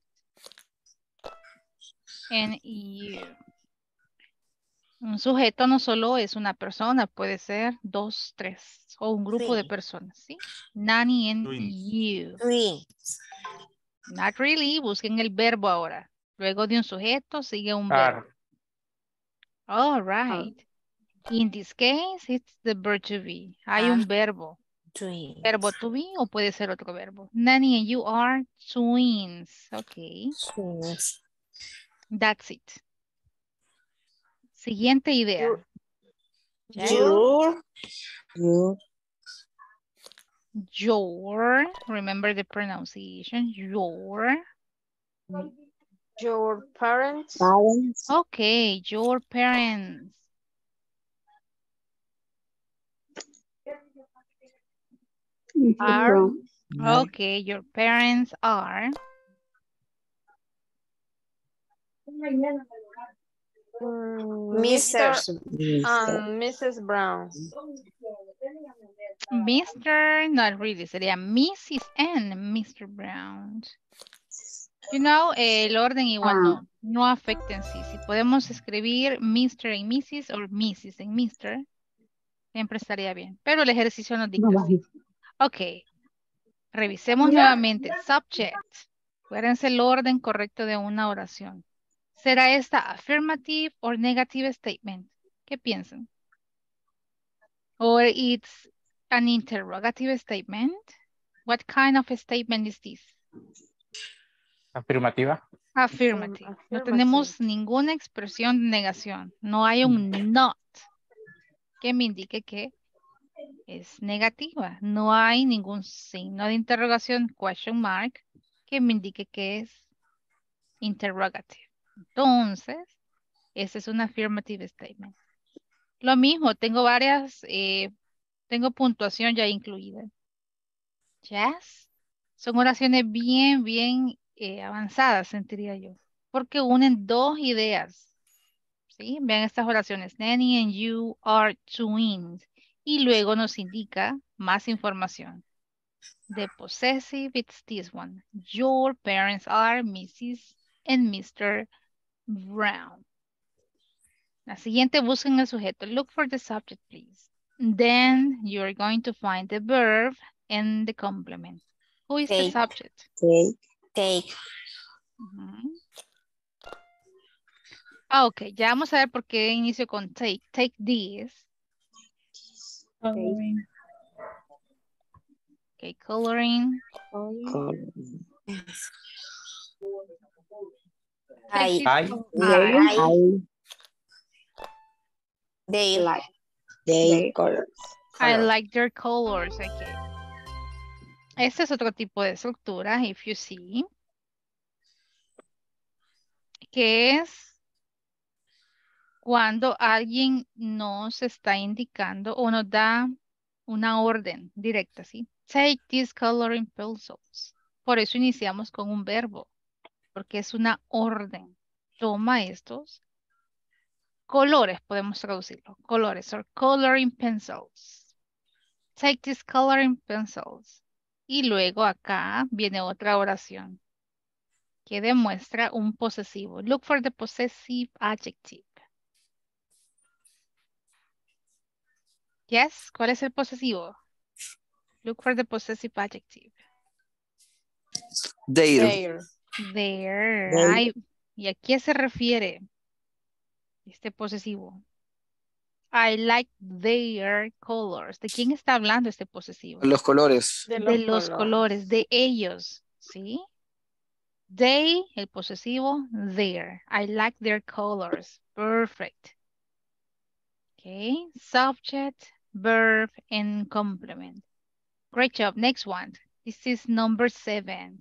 Speaker 1: you. Un sujeto no solo es una persona, puede ser 2, 3 o un grupo de
Speaker 5: Sí.
Speaker 1: personas, ¿sí? Nanny and
Speaker 6: Twins.
Speaker 1: you.
Speaker 5: Sí.
Speaker 1: Not really, busquen el verbo ahora. Luego de un sujeto sigue un verbo.
Speaker 10: Are.
Speaker 1: All right. In this case, it's the verb to be. Hay un verbo.
Speaker 5: Twins.
Speaker 1: Verbo to be o puede ser otro verbo. Nanny and you are twins. Okay.
Speaker 5: Twins.
Speaker 1: That's it. Siguiente idea. Yes. Your, remember the pronunciation, your.
Speaker 3: Your parents.
Speaker 1: Okay, your parents. Are. Okay, your parents are.
Speaker 3: Mr. and Mrs. Brown.
Speaker 1: Mr. Not really, sería Mrs. and Mr. Brown. You know, el orden igual no afecta en sí. Si podemos escribir Mr. y Mrs. o Mrs. en Mr. Siempre estaría bien. Pero el ejercicio nos dicta así. Ok. Revisemos nuevamente. Subject. Acuérdense el orden correcto de una oración. ¿Será esta affirmative or negative statement? ¿Qué piensan? Or it's an interrogative statement? What kind of a statement is this?
Speaker 10: Afirmativa.
Speaker 1: Affirmative. No tenemos ninguna expresión de negación. No hay un not que me indique que es negativa. No hay ningún signo de interrogación, question mark, que me indique que es interrogative. Entonces, ese es un affirmative statement. Lo mismo, tengo varias, tengo puntuación ya incluida. Yes. Son oraciones bien avanzadas, sentiría yo. Porque unen dos ideas. ¿Sí? Vean estas oraciones. Nanny and you are twins. Y luego nos indica más información. The possessive, it's this one. Your parents are Mrs. and Mr. Brown. La siguiente, busquen el sujeto. Look for the subject, please. Then you're going to find the verb and the complement. Who is the subject?
Speaker 5: Take.
Speaker 1: Ok, ya vamos a ver por qué inicio con take. Take this.
Speaker 4: Coloring.
Speaker 1: Okay, coloring.
Speaker 5: I
Speaker 1: like their colors. Okay. Este es otro tipo de estructura, if you see. Que es cuando alguien nos está indicando o nos da una orden directa, ¿sí? Take these coloring pencils. Por eso iniciamos con un verbo, porque es una orden. Toma estos colores, podemos traducirlo. Colores, or coloring pencils. Take these coloring pencils. Y luego acá viene otra oración que demuestra un posesivo. Look for the possessive adjective. Yes, ¿cuál es el posesivo? Look for the possessive adjective.
Speaker 7: Their.
Speaker 1: Ay, ¿y a qué se refiere este posesivo? I like their colors. ¿De quién está hablando este posesivo?
Speaker 7: Los colores.
Speaker 1: De los colores, de ellos, ¿sí? They, el posesivo, their. I like their colors. Perfect. Okay, subject, verb, and complement. Great job. Next one. This is number 7.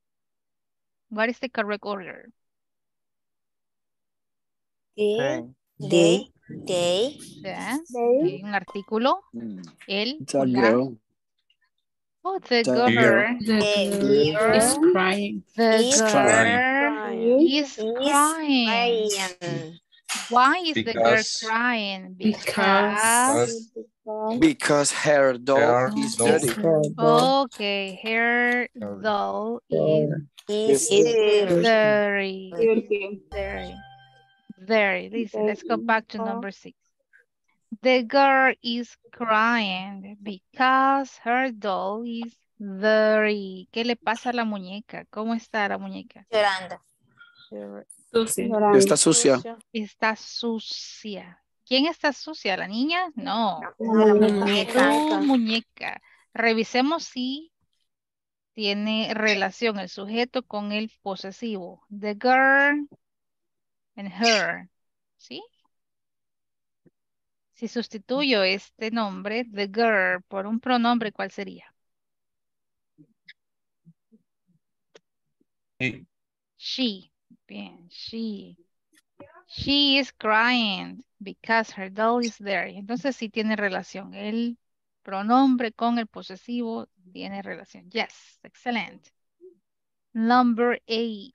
Speaker 1: What is the correct order?
Speaker 10: Ten.
Speaker 5: They.
Speaker 1: Yeah.
Speaker 3: They.
Speaker 1: Un artículo. El.
Speaker 7: It's a
Speaker 1: O la.
Speaker 7: girl.
Speaker 1: Oh, the
Speaker 7: The
Speaker 1: girl.
Speaker 7: girl.
Speaker 4: The
Speaker 5: The
Speaker 4: girl is
Speaker 5: girl
Speaker 4: crying.
Speaker 1: The
Speaker 5: is
Speaker 6: Crying.
Speaker 1: girl is crying.
Speaker 5: crying.
Speaker 1: Why is the girl
Speaker 11: Because
Speaker 1: crying?
Speaker 4: Because
Speaker 7: Because her doll
Speaker 11: her
Speaker 7: is
Speaker 11: doll
Speaker 7: dirty.
Speaker 1: Okay, her doll is
Speaker 5: Is
Speaker 1: very,
Speaker 9: Dirty.
Speaker 1: very. Listen, let's go back to number 6. The girl is crying because her doll is dirty. ¿Qué le pasa a la muñeca? ¿Cómo está la muñeca?
Speaker 5: llorando.
Speaker 4: Susie.
Speaker 7: Está sucia.
Speaker 1: Está sucia. ¿Quién está sucia? ¿La niña? No.
Speaker 5: No, la
Speaker 4: muñeca.
Speaker 1: Su muñeca. Revisemos si tiene relación el sujeto con el posesivo. The girl and her. ¿Sí? Si sustituyo este nombre, the girl, por un pronombre, ¿cuál sería?
Speaker 6: He.
Speaker 1: She. Bien, she. She is crying because her doll is there. Entonces sí tiene relación. El pronombre con el posesivo tiene relación. Yes, excellent. Number 8.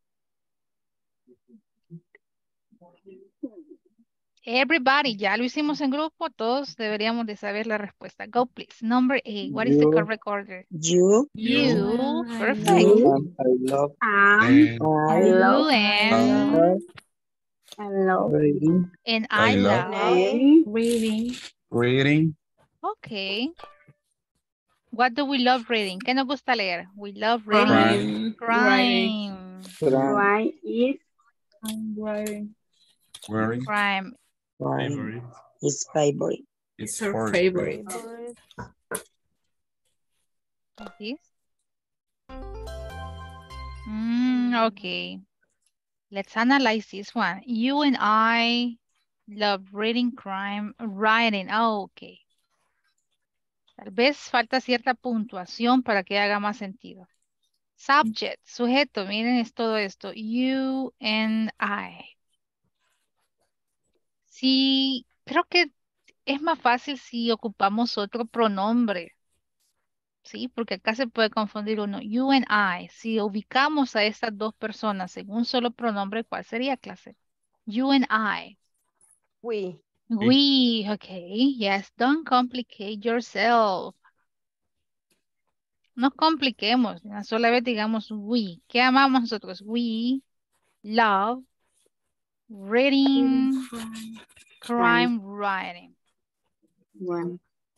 Speaker 1: Everybody, ya lo hicimos en grupo. Todos deberíamos de saber la respuesta. Go, please. Number 8. What is the correct order?
Speaker 12: You.
Speaker 1: You. Perfect.
Speaker 2: I love
Speaker 6: And
Speaker 1: You and
Speaker 2: reading.
Speaker 1: I
Speaker 11: I love
Speaker 1: love.
Speaker 4: Reading.
Speaker 11: reading.
Speaker 1: Okay. What do we love reading? ¿Qué nos gusta leer? We love reading.
Speaker 4: Crime.
Speaker 1: Crime.
Speaker 9: Why is
Speaker 4: I'm writing.
Speaker 11: Wearing.
Speaker 1: Crime.
Speaker 6: favorite.
Speaker 12: His favorite.
Speaker 11: It's
Speaker 4: Her
Speaker 11: for
Speaker 4: favorite.
Speaker 1: Like this? Okay. Let's analyze this one. You and I love reading, crime, writing. Okay. Tal vez falta cierta puntuación para que haga más sentido. Subject, sujeto, miren es todo esto. You and I. Sí, creo que es más fácil si ocupamos otro pronombre. Sí, porque acá se puede confundir uno. You and I. Si ubicamos a estas dos personas en un solo pronombre, ¿cuál sería, clase? You and I.
Speaker 3: We.
Speaker 1: We, okay. Yes, don't complicate yourself. No compliquemos. Una sola vez digamos we. ¿Qué amamos nosotros? We love reading, crime writing.
Speaker 9: bueno.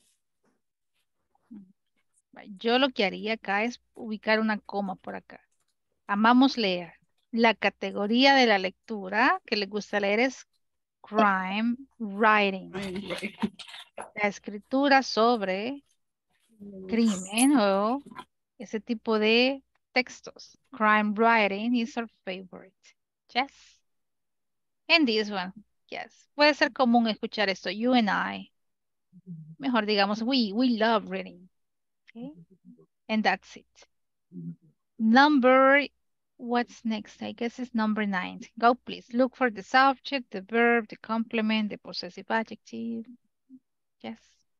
Speaker 1: Yo lo que haría acá es ubicar una coma por acá. Amamos leer. La categoría de la lectura que le gusta leer es crime writing. La escritura sobre crimen o ese tipo de textos. Crime writing is our favorite. Yes. And this one. Yes. Puede ser común escuchar esto. You and I. Mejor digamos we love reading. Okay. And that's it. Number, what's next? I guess it's number 9. Go, please. Look for the subject, the verb, the complement, the possessive adjective. Yes.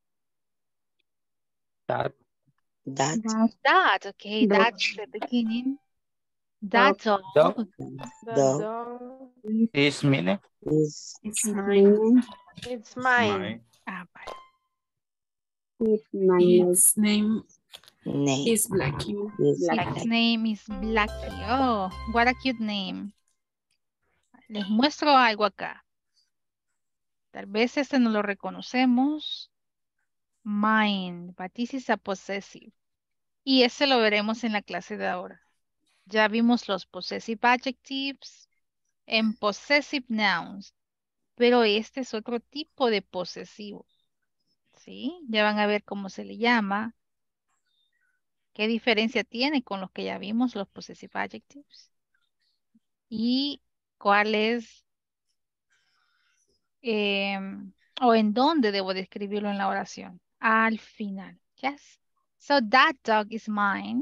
Speaker 12: That.
Speaker 1: Okay, that's the beginning. That's all.
Speaker 2: Dog
Speaker 12: Dog.
Speaker 2: is meaning.
Speaker 12: Is
Speaker 9: It's mine.
Speaker 3: It's mine.
Speaker 1: Ah, vale.
Speaker 9: It's mine.
Speaker 4: Its name
Speaker 12: name.
Speaker 4: is Blackie.
Speaker 12: Is
Speaker 1: Its name is Blackie. Oh, what a cute name. Les muestro algo acá. Tal vez este no lo reconocemos. Mine, but this is a possessive. Y ese lo veremos en la clase de ahora. Ya vimos los possessive adjectives en possessive nouns, pero este es otro tipo de posesivo. ¿Sí? Ya van a ver cómo se le llama. ¿Qué diferencia tiene con los que ya vimos, los possessive adjectives? Y cuál es, o en dónde debo describirlo en la oración. Al final. Yes. So that dog is mine.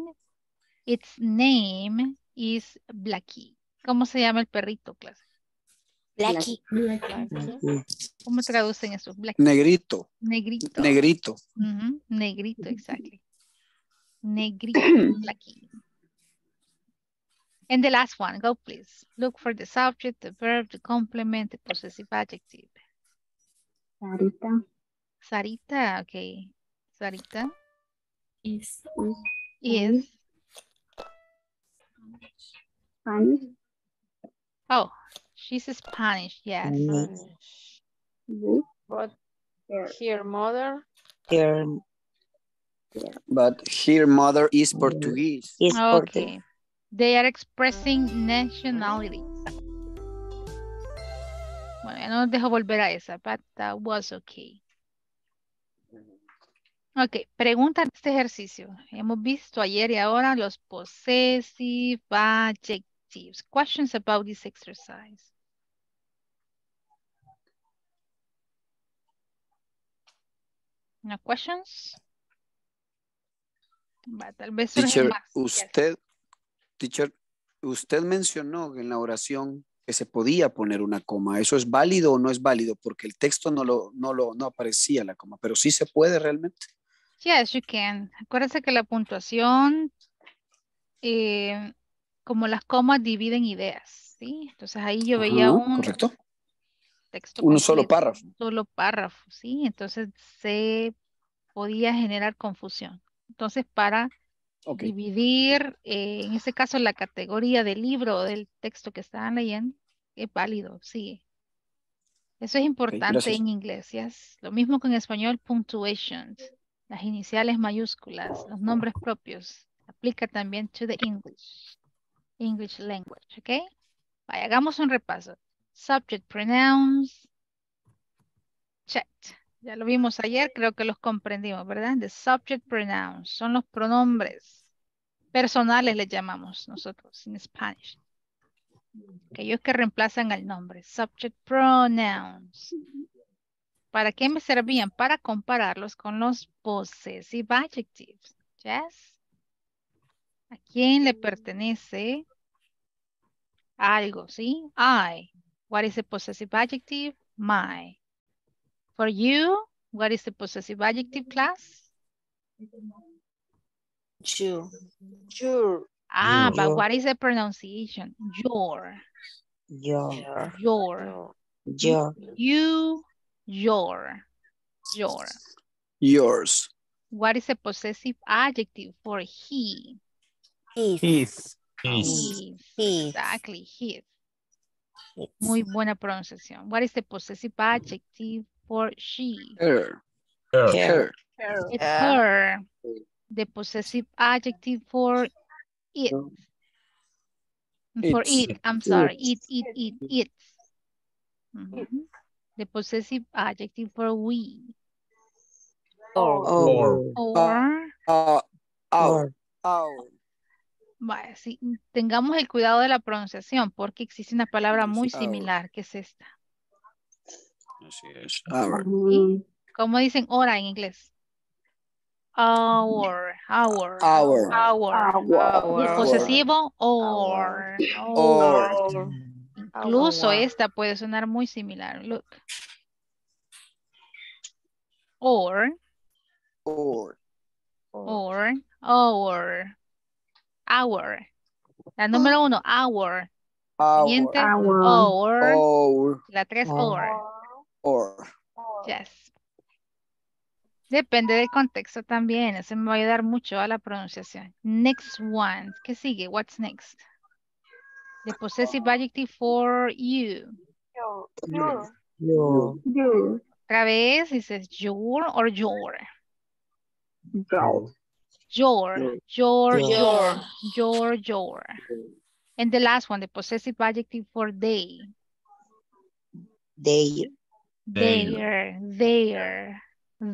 Speaker 1: Its name is Blackie. ¿Cómo se llama el perrito, clase?
Speaker 5: Blackie.
Speaker 1: ¿Cómo traducen eso? Black.
Speaker 7: Negrito.
Speaker 1: Negrito.
Speaker 7: Negrito.
Speaker 1: Ujú, negrito, exactly. Negrito, Blackie. And the last one, go please. Look for the subject, the verb, the complement, the possessive adjective.
Speaker 9: Sarita.
Speaker 1: Sarita, okay. Sarita
Speaker 4: Is.
Speaker 1: is.
Speaker 9: Spanish.
Speaker 1: Oh, she's Spanish, yes.
Speaker 9: Book.
Speaker 3: But her mother
Speaker 12: Her
Speaker 7: But her mother is Portuguese.
Speaker 12: is
Speaker 1: Okay. They are expressing nationalities. Bueno, ya no nos dejo volver a esa, but that was okay. Ok, pregunta de este ejercicio. Hemos visto ayer y ahora los possessive adjectives. Questions about this exercise. No questions? Va, tal vez surgen
Speaker 7: Teacher,
Speaker 1: más.
Speaker 7: teacher, usted mencionó en la oración que se podía poner una coma. ¿Eso es válido o no es válido? Porque el texto no aparecía la coma, pero sí se puede realmente.
Speaker 1: Yes, you can. Acuérdense que la puntuación, como las comas dividen ideas, ¿sí? Entonces ahí yo veía un
Speaker 7: correcto.
Speaker 1: texto
Speaker 7: Uno solo
Speaker 1: completo,
Speaker 7: párrafo.
Speaker 1: solo párrafo, ¿sí? Entonces se podía generar confusión. Entonces para dividir, en este caso, la categoría del libro o del texto que estaban leyendo, es válido, sí. Eso es importante
Speaker 7: gracias.
Speaker 1: en inglés, yes. Lo mismo que en español, punctuations, las iniciales mayúsculas, los nombres propios. Aplica también to the English language, ¿ok? Vaya, hagamos un repaso. Subject pronouns, checked. Ya lo vimos ayer, creo que los comprendimos, ¿verdad? The subject pronouns son los pronombres personales, les llamamos nosotros en Spanish. Aquellos que reemplazan al nombre. Subject pronouns. ¿Para qué me servían? Para compararlos con los possessive adjectives. Yes. ¿A quién le pertenece algo? ¿Sí? I. What is the possessive adjective? My. For you, what is the possessive adjective, class?
Speaker 12: you.
Speaker 3: your
Speaker 1: Ah, but
Speaker 12: Your.
Speaker 1: what is the pronunciation? Your.
Speaker 12: Your.
Speaker 1: Your.
Speaker 12: Your.
Speaker 1: You. Your. Your.
Speaker 7: Yours.
Speaker 1: What is the possessive adjective for he?
Speaker 10: His.
Speaker 1: His. Exactly, his. Muy buena pronunciación. What is the possessive adjective for she?
Speaker 7: Her.
Speaker 12: Her.
Speaker 1: It's her. The possessive adjective for it. For
Speaker 7: It's.
Speaker 1: it, I'm sorry. It. Mhm. The possessive adjective for we.
Speaker 12: Or.
Speaker 1: Or. Vaya, sí, tengamos el cuidado de la pronunciación porque existe una palabra muy similar que es esta.
Speaker 7: Así es. Our.
Speaker 1: ¿Sí? ¿Cómo dicen hora en inglés? Hour. Posesivo, or. Incluso esta puede sonar muy similar. Look. Or. La número 1, hour. Siguiente, or. La 3, or. Yes. Depende del contexto también. Eso me va a ayudar mucho a la pronunciación. Next one. ¿Qué sigue? What's next? The possessive adjective for you.
Speaker 9: Your.
Speaker 1: Otra vez dices your or your. Your. And the last one, the possessive adjective for they. Their.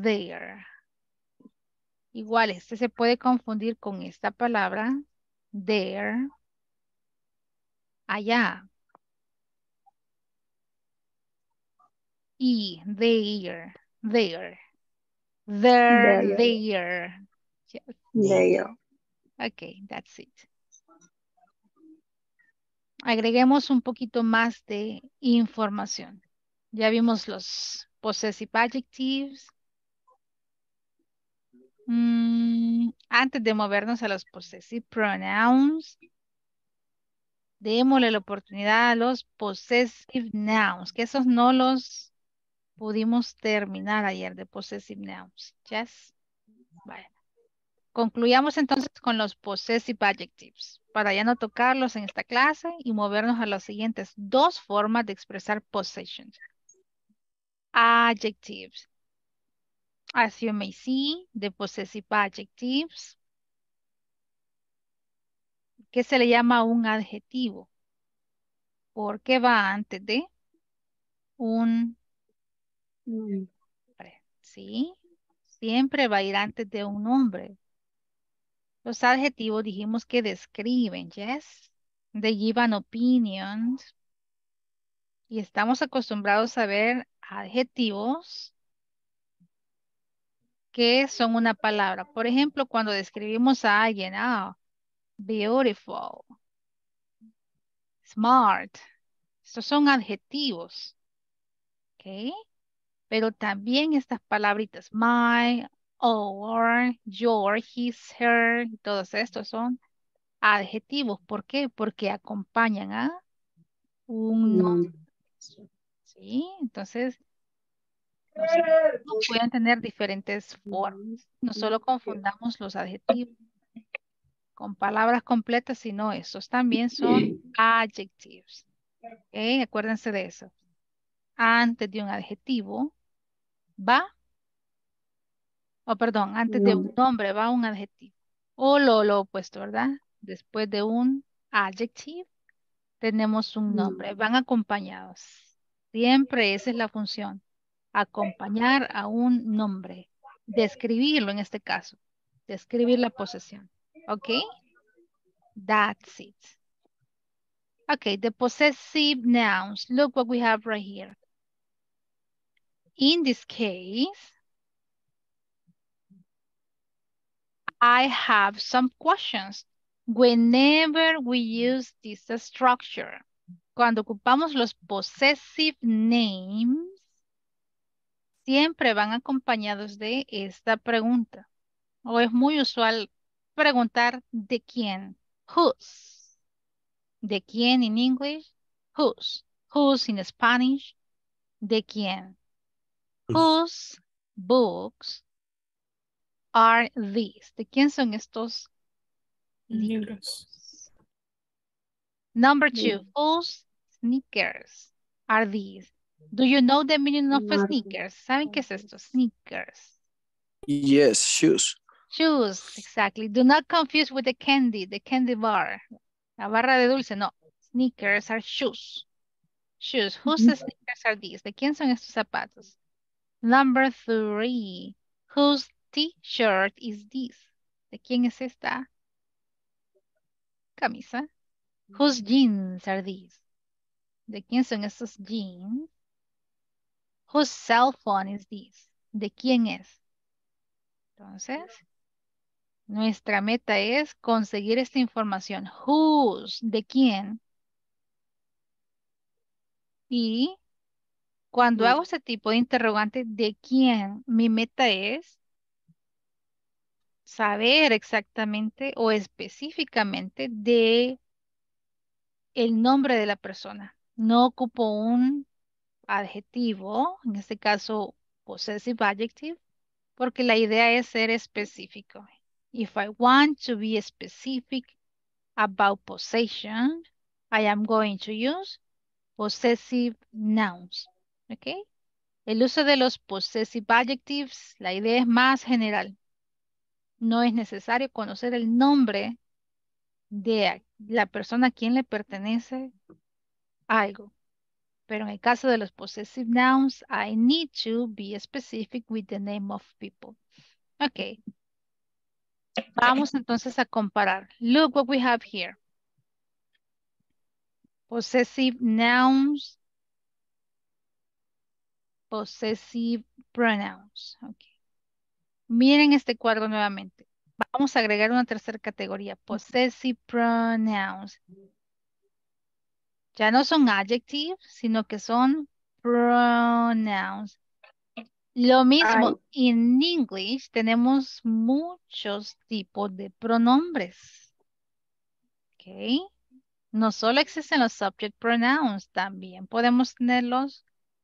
Speaker 1: Igual, este se puede confundir con esta palabra, there, allá. Y, there. Yes. Okay, that's it. agreguemos un poquito más de información. Ya vimos los possessive adjectives. Antes de movernos a los possessive pronouns, démosle la oportunidad a los possessive nouns, que esos no los pudimos terminar ayer de possessive nouns. Yes. Vale. Concluyamos entonces con los possessive adjectives, para ya no tocarlos en esta clase y movernos a las siguientes dos formas de expresar possession. Adjectives. As you may see, the possessive adjectives, que se le llama un adjetivo, porque va antes de un nombre. ¿Sí? Siempre va a ir antes de un nombre. Los adjetivos dijimos que describen, yes? They give an opinion. Y estamos acostumbrados a ver adjetivos que son una palabra. Por ejemplo, cuando describimos a alguien, beautiful, smart. Estos son adjetivos, ¿ok? Pero también estas palabritas, my, our, your, his, her, todos estos son adjetivos. ¿Por qué? Porque acompañan a un nombre. ¿Sí? Entonces, los adjetivos pueden tener diferentes formas. No solo confundamos los adjetivos con palabras completas, sino esos también son adjectives. ¿Ok? Acuérdense de eso. Antes de un adjetivo va, antes de un nombre va un adjetivo. O lo opuesto, ¿verdad? Después de un adjective tenemos un nombre. Van acompañados. Siempre esa es la función. Acompañar a un nombre. Describirlo en este caso. Describir la posesión. ¿Ok? That's it. Okay, the possessive nouns. Look what we have right here. In this case, I have some questions. Whenever we use this structure, cuando ocupamos los possessive names, siempre van acompañados de esta pregunta. O es muy usual preguntar ¿de quién? Whose. ¿De quién en English? Whose. Whose in Spanish? ¿De quién? Whose books are these? ¿De quién son estos libros? Number 2, whose sneakers are these? Do you know the meaning of sneakers? ¿Saben qué es esto? Sneakers.
Speaker 7: Yes, shoes.
Speaker 1: Shoes, exactly. Do not confuse with the candy bar. La barra de dulce, no. Sneakers are shoes. Shoes. Whose sneakers are these? ¿De quién son estos zapatos? Number 3, whose t-shirt is this? ¿De quién es esta camisa? Whose jeans are these? ¿De quién son estos jeans? Whose cell phone is this? ¿De quién es? Entonces, nuestra meta es conseguir esta información. Whose, ¿de quién? Y cuando hago este tipo de interrogante, ¿de quién? Mi meta es saber exactamente o específicamente de el nombre de la persona. No ocupo un adjetivo, en este caso possessive adjective, porque la idea es ser específico. If I want to be specific about possession, I am going to use possessive nouns. ¿Ok? El uso de los possessive adjectives, la idea es más general. No es necesario conocer el nombre de la persona a quien le pertenece algo. Pero en el caso de los possessive nouns, I need to be specific with the name of people. Ok. Vamos entonces a comparar. Look what we have here. Possessive nouns. Possessive pronouns. Ok. Miren este cuadro nuevamente. Vamos a agregar una tercera categoría. Possessive pronouns. Ya no son adjectives, sino que son pronouns. Lo mismo, en English tenemos muchos tipos de pronombres. ¿Ok? No solo existen los subject pronouns, también podemos tener los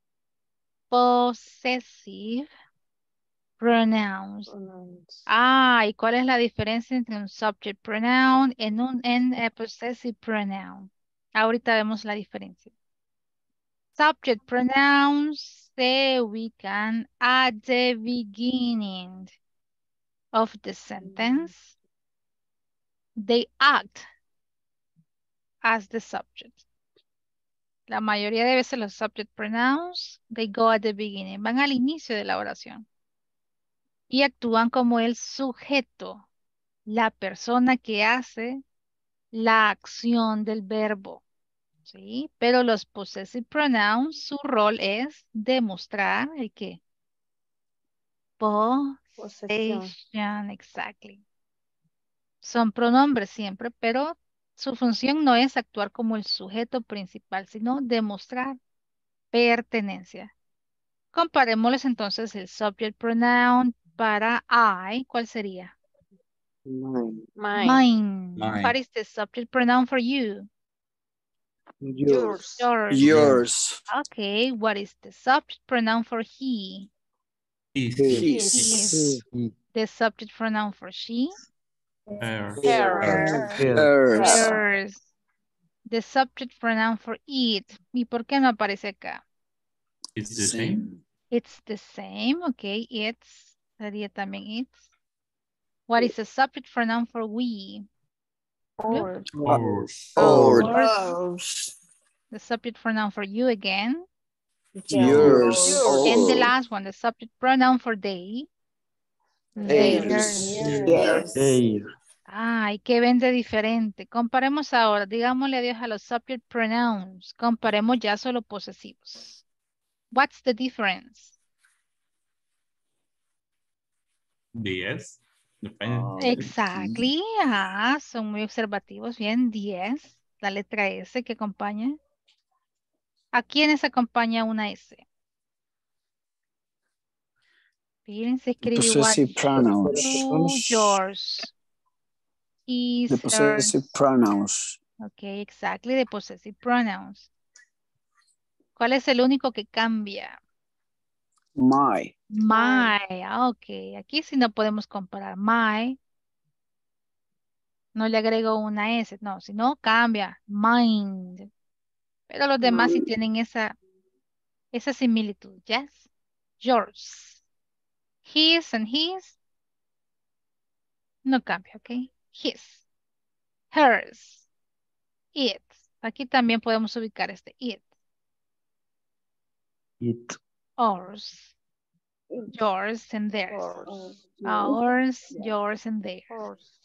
Speaker 1: possessive pronouns. ¿Y cuál es la diferencia entre un subject pronoun y un possessive pronoun? Ahorita vemos la diferencia. Subject pronouns se ubican at the beginning of the sentence. They act as the subject. La mayoría de veces los subject pronouns, they go at the beginning, van al inicio de la oración. Y actúan como el sujeto, la persona que hace la acción del verbo. ¿Sí? Pero los possessive pronouns, su rol es demostrar el qué. Possession, exactly. Son pronombres siempre, pero su función no es actuar como el sujeto principal, sino demostrar pertenencia. Comparémosles entonces el subject pronoun para I. ¿Cuál sería?
Speaker 3: Mine.
Speaker 1: Mine. What is the subject pronoun for you?
Speaker 3: Yours.
Speaker 7: Yours.
Speaker 1: Okay. What is the subject pronoun for he?
Speaker 7: His.
Speaker 1: The subject pronoun for she?
Speaker 7: Hers.
Speaker 1: Hers. The subject pronoun for it. ¿Y por qué no aparece acá?
Speaker 6: It's the same.
Speaker 1: It's the same. Okay. It's. Sería también it's. What is the subject pronoun for we?
Speaker 3: Ours.
Speaker 7: Ours.
Speaker 1: The subject pronoun for you again.
Speaker 7: Yours.
Speaker 1: And the last one, the subject pronoun for they. Theirs. ¿Y qué ven de diferente? Comparemos ahora, digámosle adiós a los subject pronouns. Comparemos ya solo posesivos. What's the difference?
Speaker 6: Yes. Depende.
Speaker 1: Exactly. Son muy observativos. Bien, 10. La letra S que acompaña. ¿A quiénes acompaña una S? Miren, se escribe igual.
Speaker 7: Possessive pronouns.
Speaker 1: Yours. His,
Speaker 7: The possessive pronouns.
Speaker 1: Okay, exactly, the possessive pronouns. ¿Cuál es el único que cambia?
Speaker 7: My.
Speaker 1: My, ok. Aquí sí no podemos comparar. My. No le agrego una S, no, sino cambia. Mind. Pero los demás sí tienen esa similitud, yes? Yours. His and his. No cambia, ok. His. Hers. It. Aquí también podemos ubicar este it. Ours. Yours and theirs. Ours, yours and theirs.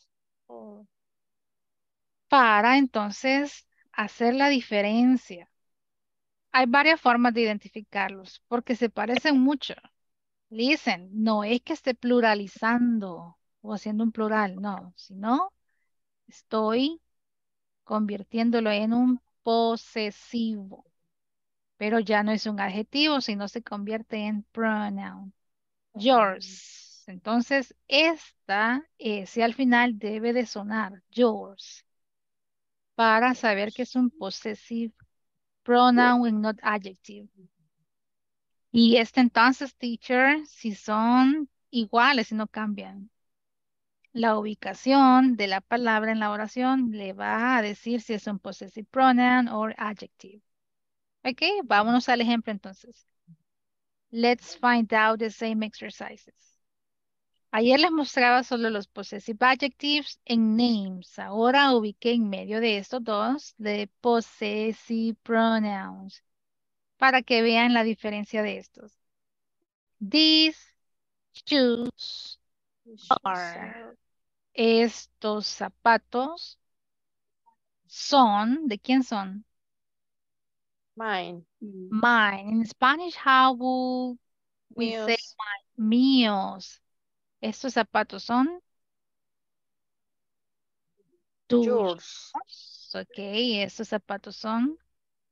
Speaker 1: Para entonces hacer la diferencia. Hay varias formas de identificarlos porque se parecen mucho. Listen, no es que esté pluralizando o haciendo un plural, no, sino estoy convirtiéndolo en un posesivo. Pero ya no es un adjetivo, sino se convierte en pronoun. Yours. Entonces, esta S al final debe de sonar. Yours. Para saber que es un possessive pronoun and not adjective. Y este entonces, teacher, si son iguales y no cambian. La ubicación de la palabra en la oración le va a decir si es un possessive pronoun o adjective. Ok, vámonos al ejemplo entonces. Let's find out the same exercises. Ayer les mostraba solo los possessive adjectives en names. Ahora ubiqué en medio de estos dos de possessive pronouns para que vean la diferencia de estos. These shoes are. Estos zapatos son. ¿De quién son?
Speaker 3: Mine.
Speaker 1: Mine. In Spanish, how would we say mine? Míos. Estos zapatos son tuyos.
Speaker 3: Yours.
Speaker 1: Ok, estos zapatos son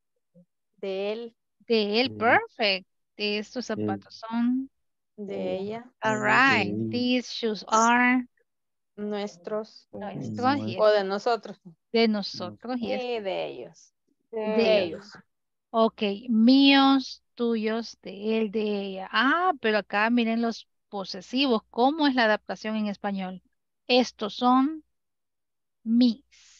Speaker 8: De él.
Speaker 1: De él, perfect. Estos zapatos son.
Speaker 8: De ella.
Speaker 1: All right. These shoes are.
Speaker 8: Nuestros.
Speaker 1: Nuestros. Yes.
Speaker 8: O de nosotros.
Speaker 1: De nosotros. Yes.
Speaker 8: Y de ellos.
Speaker 1: De
Speaker 8: ellos.
Speaker 1: Ok, míos, tuyos, de él, de ella. Ah, pero acá miren los posesivos. ¿Cómo es la adaptación en español? Estos son mis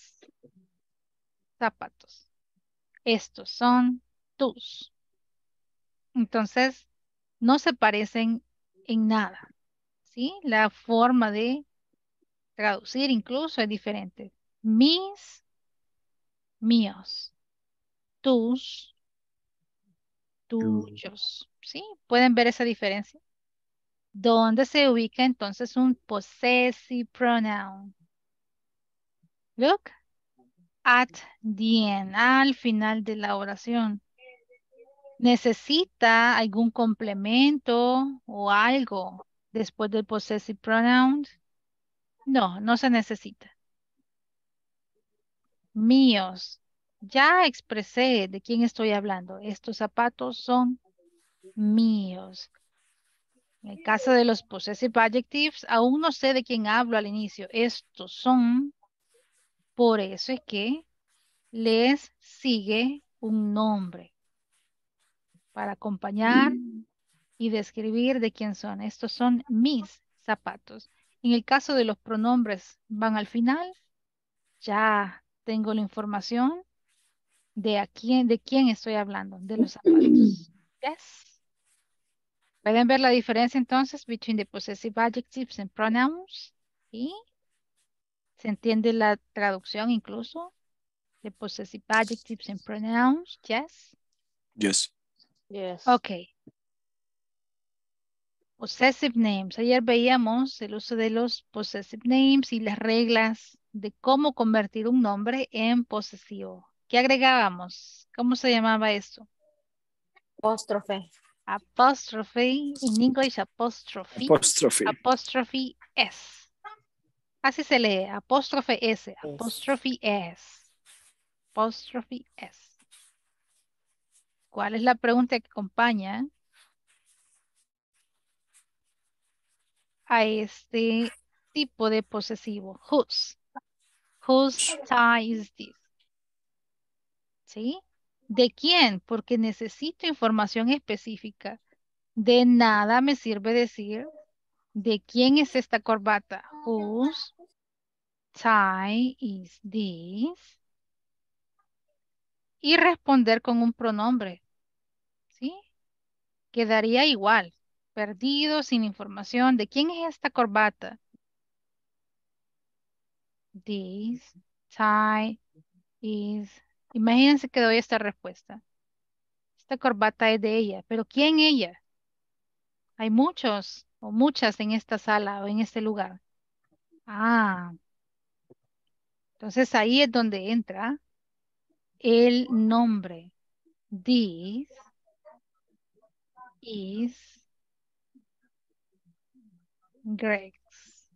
Speaker 1: zapatos. Estos son tus. Entonces, no se parecen en nada. ¿Sí? La forma de traducir incluso es diferente. Mis, míos. Tus, tuyos. ¿Sí? ¿Pueden ver esa diferencia? ¿Dónde se ubica entonces un possessive pronoun? Look at the end, al final de la oración. ¿Necesita algún complemento o algo después del possessive pronoun? No, no se necesita. Míos. Ya expresé de quién estoy hablando. Estos zapatos son míos. En el caso de los possessive adjectives, aún no sé de quién hablo al inicio. Estos son, por eso es que les sigue un nombre para acompañar y describir de quién son. Estos son mis zapatos. En el caso de los pronombres, van al final. Ya tengo la información de quién estoy hablando, de los zapatos. Yes. ¿Pueden ver la diferencia entonces between the possessive adjectives and pronouns? ¿Sí? ¿Se entiende la traducción incluso? The possessive adjectives and pronouns, yes?
Speaker 7: Yes.
Speaker 8: Yes.
Speaker 1: Ok. Possessive names. Ayer veíamos el uso de los possessive names y las reglas de cómo convertir un nombre en posesivo. ¿Qué agregábamos? ¿Cómo se llamaba esto?
Speaker 8: Apóstrofe.
Speaker 1: Apostrophe. In English, apostrophe.
Speaker 7: Apostrophe.
Speaker 1: Apostrophe S. Así se lee. Apóstrofe S.
Speaker 12: Yes.
Speaker 1: Apostrophe S. Apostrophe S. ¿Cuál es la pregunta que acompaña a este tipo de posesivo? Whose. Whose tie is this? ¿Sí? ¿De quién? Porque necesito información específica. De nada me sirve decir de quién es esta corbata. Whose tie is this? Y responder con un pronombre. ¿Sí? Quedaría igual. Perdido, sin información. ¿De quién es esta corbata? This tie is. Imagínense que doy esta respuesta. Esta corbata es de ella. ¿Pero quién ella? Hay muchos o muchas en esta sala o en este lugar. Ah, entonces ahí es donde entra el nombre. This is Greg's.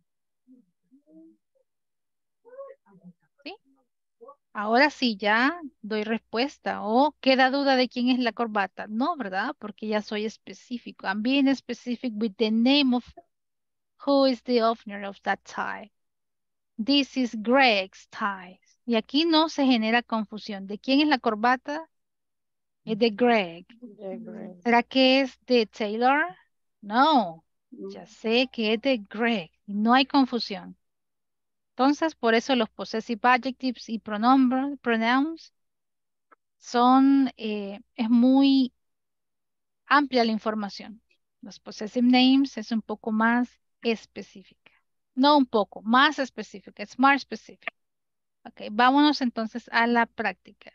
Speaker 1: ¿Sí? Ahora sí ya doy respuesta. ¿O queda duda de quién es la corbata? No, ¿verdad? Porque ya soy específico. I'm being specific with the name of who is the owner of that tie. This is Greg's tie. Y aquí no se genera confusión. ¿De quién es la corbata? Es de Greg. ¿Será que es de Taylor? No. Ya sé que es de Greg. No hay confusión. Entonces, por eso los possessive adjectives y pronouns son, es muy amplia la información. Los possessive names es un poco más específica. No un poco, más específica. Es more specific. Ok, vámonos entonces a la práctica.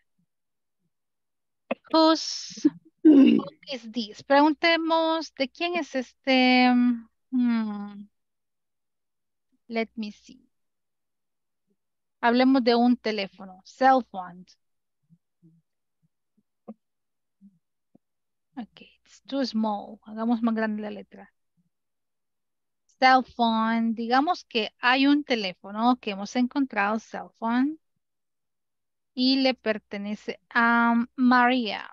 Speaker 1: Whose book is this? Preguntemos, ¿de quién es este? Let me see. Hablemos de un teléfono. Cell phone. Ok, it's too small. Hagamos más grande la letra. Cell phone. Digamos que hay un teléfono que hemos encontrado, cell phone. y le pertenece a María.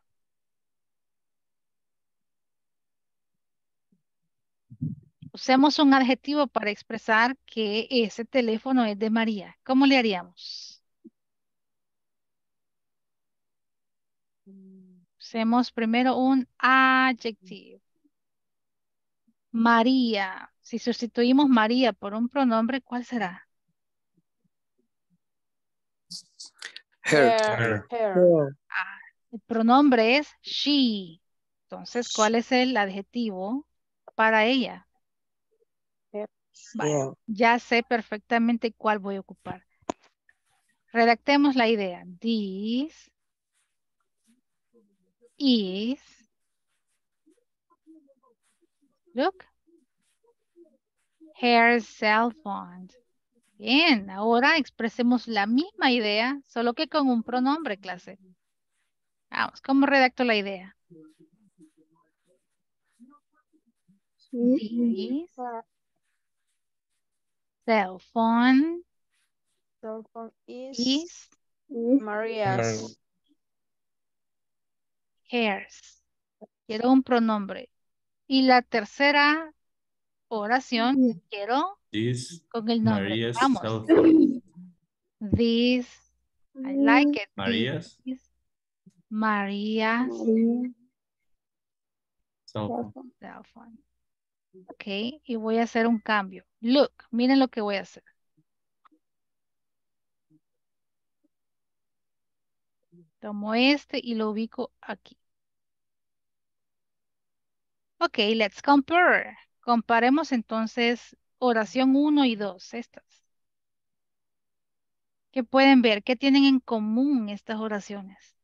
Speaker 1: Usemos un adjetivo para expresar que ese teléfono es de María. ¿Cómo le haríamos? Usemos primero un adjetivo. María. Si sustituimos María por un pronombre, ¿cuál será?
Speaker 7: Her.
Speaker 12: Her.
Speaker 1: El pronombre es she. Entonces, ¿cuál es el adjetivo para ella? Vale,
Speaker 12: Her.
Speaker 1: ya sé perfectamente cuál voy a ocupar. Redactemos la idea. This is, look, her cell phone. Bien, ahora expresemos la misma idea, solo que con un pronombre, clase. Vamos, ¿cómo redacto la idea? This cell phone is
Speaker 3: Maria's.
Speaker 1: hers. Quiero un pronombre. Y la tercera oración, quiero
Speaker 6: This
Speaker 1: con el nombre.
Speaker 6: Maria's
Speaker 1: Vamos.
Speaker 6: cell phone.
Speaker 1: This, I like it.
Speaker 6: Maria's
Speaker 1: This, Maria's
Speaker 6: cell phone.
Speaker 1: cell phone. Ok, y voy a hacer un cambio. Look, miren lo que voy a hacer. Tomo este y lo ubico aquí. Ok, let's compare. Comparemos entonces oración 1 y 2, estas. ¿Qué pueden ver? ¿Qué tienen en común estas oraciones?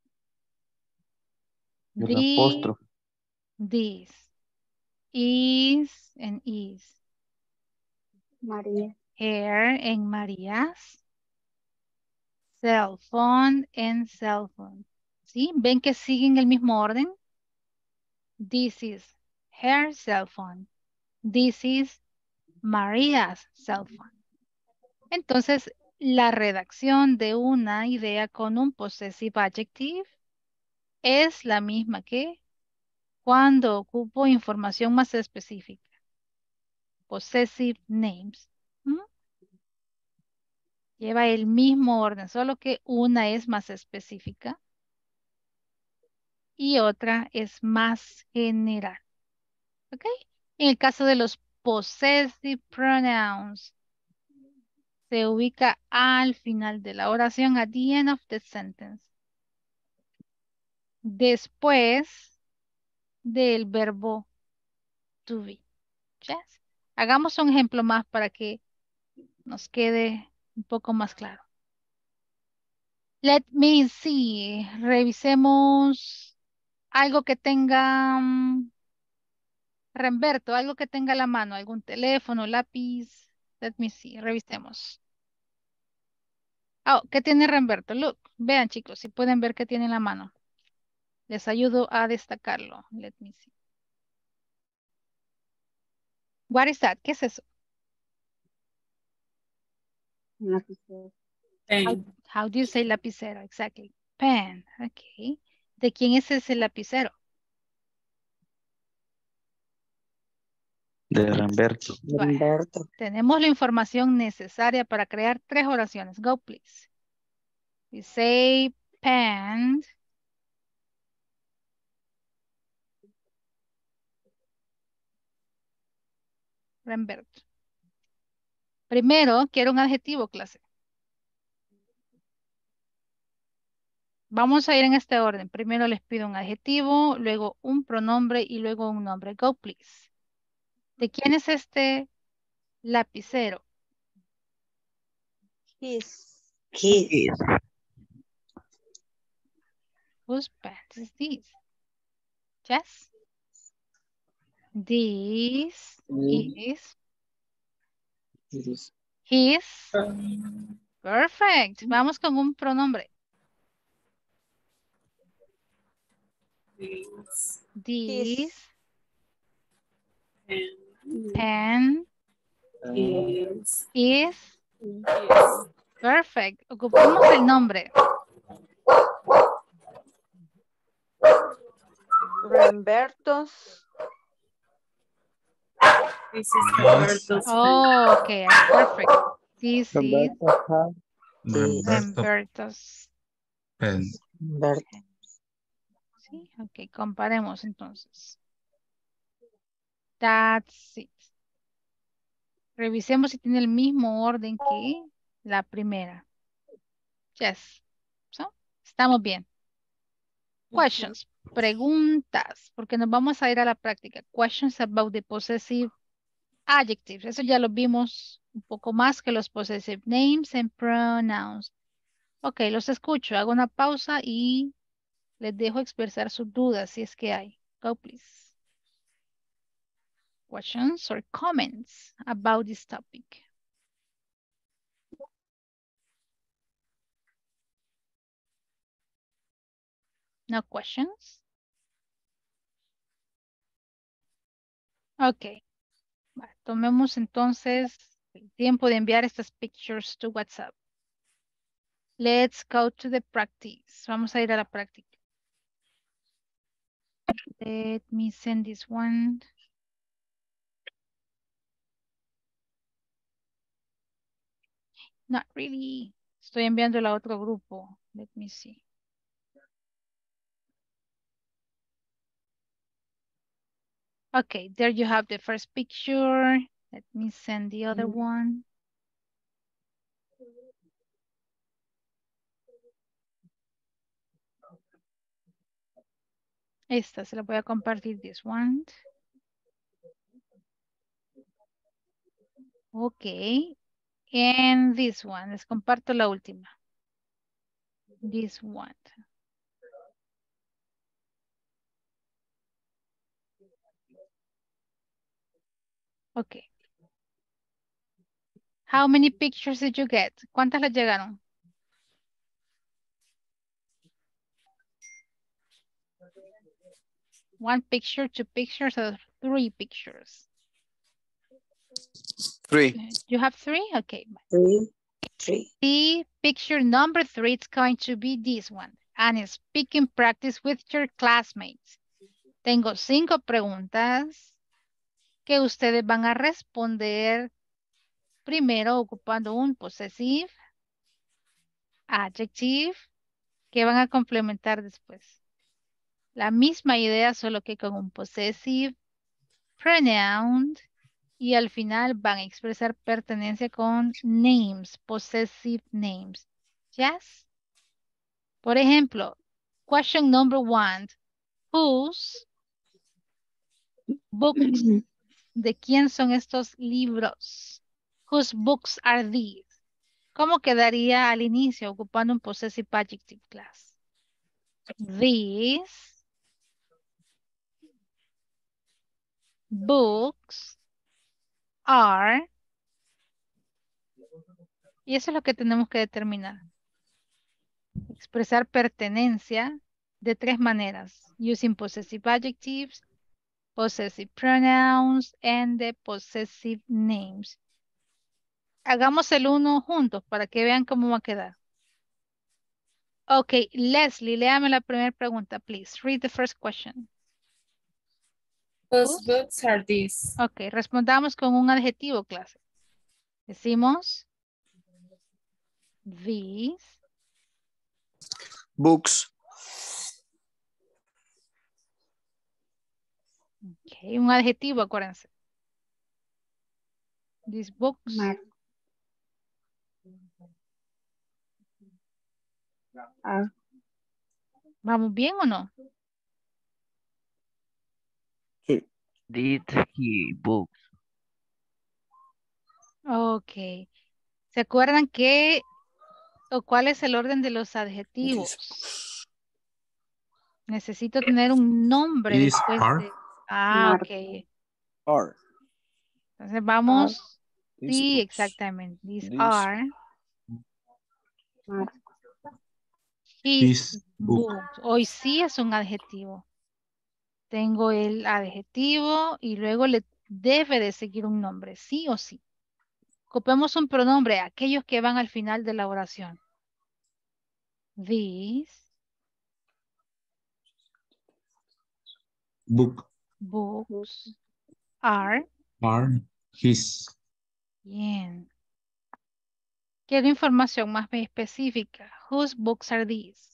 Speaker 2: El apóstrofe.
Speaker 1: This. Is and is.
Speaker 9: María.
Speaker 1: Her en Marías. Cell phone en cell phone. ¿Sí? ¿Ven que siguen el mismo orden? This is her cell phone. This is Maria's cell phone. Entonces, la redacción de una idea con un possessive adjective es la misma que cuando ocupo información más específica. Possessive names. ¿Mm? Lleva el mismo orden, solo que una es más específica y otra es más general. ¿Ok? En el caso de los possessive pronouns, se ubica al final de la oración, at the end of the sentence. Después del verbo to be. Yes. Hagamos un ejemplo más para que nos quede un poco más claro. Let me see. Revisemos algo que tenga Remberto, algo que tenga a la mano, algún teléfono, lápiz. Let me see. Revisemos. Oh, ¿qué tiene Remberto? Look, vean chicos, si pueden ver qué tiene en la mano. Les ayudo a destacarlo. Let me see. What is that? ¿Qué es eso?
Speaker 9: Lapicero.
Speaker 1: How do you say lapicero? Exactly. Pen. Okay. ¿De quién es ese lapicero?
Speaker 2: De Ramberto.
Speaker 12: Humberto.
Speaker 1: Tenemos la información necesaria para crear 3 oraciones. Go, please. We say pen. Ramberto. Primero, quiero un adjetivo, clase. Vamos a ir en este orden. Primero les pido un adjetivo, luego un pronombre y luego un nombre. Go, please. ¿De quién es este lapicero?
Speaker 3: His.
Speaker 12: His.
Speaker 1: Whose pen is this? Yes. This is his. Perfect. Vamos con un pronombre. This pen is perfect. Ocupemos el nombre.
Speaker 3: Remberto's.
Speaker 4: This is Roberto's pen.
Speaker 1: Oh, okay, perfect. This is
Speaker 2: Roberto have
Speaker 11: Roberto
Speaker 1: Remberto's.
Speaker 11: pen.
Speaker 12: Humberto.
Speaker 1: Sí, ok, comparemos entonces. That's it. Revisemos si tiene el mismo orden que la primera. Yes. So, estamos bien. Questions. Preguntas. Porque nos vamos a ir a la práctica. Questions about the possessive adjectives. Eso ya lo vimos un poco más que los possessive names and pronouns. Ok, los escucho. Hago una pausa y les dejo expresar sus dudas si es que hay. Go, please. Questions or comments about this topic? No questions? Ok. Va, tomemos entonces el tiempo de enviar estas pictures to WhatsApp. Let's go to the practice. Vamos a ir a la práctica. Let me send this one. Not really. Estoy enviándola a otro grupo. Let me see. Okay, there you have the first picture. Let me send the other one. Esta se la voy a compartir. This one. Okay. And this one. Les comparto la última. This one. Okay. How many pictures did you get? ¿Cuántas les llegaron? One picture, two pictures, or three pictures?
Speaker 7: 3.
Speaker 1: You have three? Okay.
Speaker 12: Three.
Speaker 1: The picture number 3 is going to be this one. And speaking practice with your classmates. Tengo 5 preguntas que ustedes van a responder primero ocupando un possessive adjective que van a complementar después. La misma idea, solo que con un possessive pronoun y al final van a expresar pertenencia con names, possessive names. Yes? Por ejemplo, question number 1. Whose books? ¿De quién son estos libros? Whose books are these? ¿Cómo quedaría al inicio ocupando un possessive adjective class? These books are. Y eso es lo que tenemos que determinar. Expresar pertenencia de 3 maneras. Using possessive adjectives, possessive pronouns, and the possessive names. Hagamos el uno juntos para que vean cómo va a quedar. Ok, Leslie, léame la primera pregunta, please. Read the first question.
Speaker 4: Whose books are these?
Speaker 1: Ok, respondamos con un adjetivo, clase. Decimos these
Speaker 7: Books.
Speaker 1: Ok, un adjetivo, acuérdense. These books. ¿Vamos bien o no?
Speaker 2: Did he books.
Speaker 1: Ok. ¿Se acuerdan qué o cuál es el orden de los adjetivos? Necesito tener un nombre
Speaker 11: Is
Speaker 1: después
Speaker 11: are.
Speaker 1: de... Ah, ok.
Speaker 7: Are.
Speaker 1: Entonces vamos...
Speaker 7: These
Speaker 1: Sí,
Speaker 7: books.
Speaker 1: exactamente. These
Speaker 7: These.
Speaker 1: are his
Speaker 11: His book.
Speaker 1: books. Hoy sí es un adjetivo. Tengo el adjetivo y luego le debe de seguir un nombre, sí o sí. Ocupemos un pronombre, aquellos que van al final de la oración. These
Speaker 11: book
Speaker 1: Books are.
Speaker 11: are his.
Speaker 1: Bien. Quiero información más específica. Whose books are these?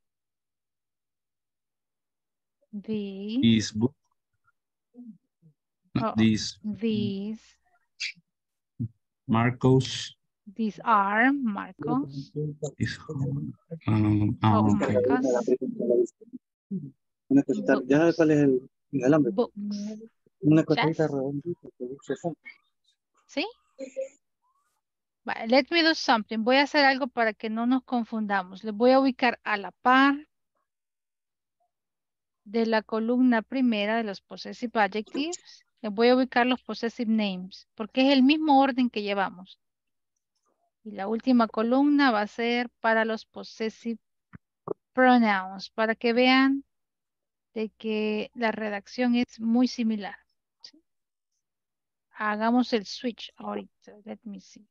Speaker 11: His book.
Speaker 1: Oh,
Speaker 11: These.
Speaker 1: these
Speaker 11: Marcos.
Speaker 1: Marcos.
Speaker 11: Is,
Speaker 1: Oh, Marcos.
Speaker 7: Una cosita,
Speaker 1: Books.
Speaker 7: ¿ya sabes cuál es el alambre?
Speaker 1: Books.
Speaker 7: Una cosita
Speaker 1: Yes.
Speaker 7: redondita que dice eso.
Speaker 1: ¿Sí? Vale, let me do something. Voy a hacer algo para que no nos confundamos. Les voy a ubicar a la par de la columna primera de los possessive adjectives. Les voy a ubicar los possessive names, porque es el mismo orden que llevamos. Y la última columna va a ser para los possessive pronouns, para que vean de que la redacción es muy similar. ¿Sí? Hagamos el switch ahorita. Let me see.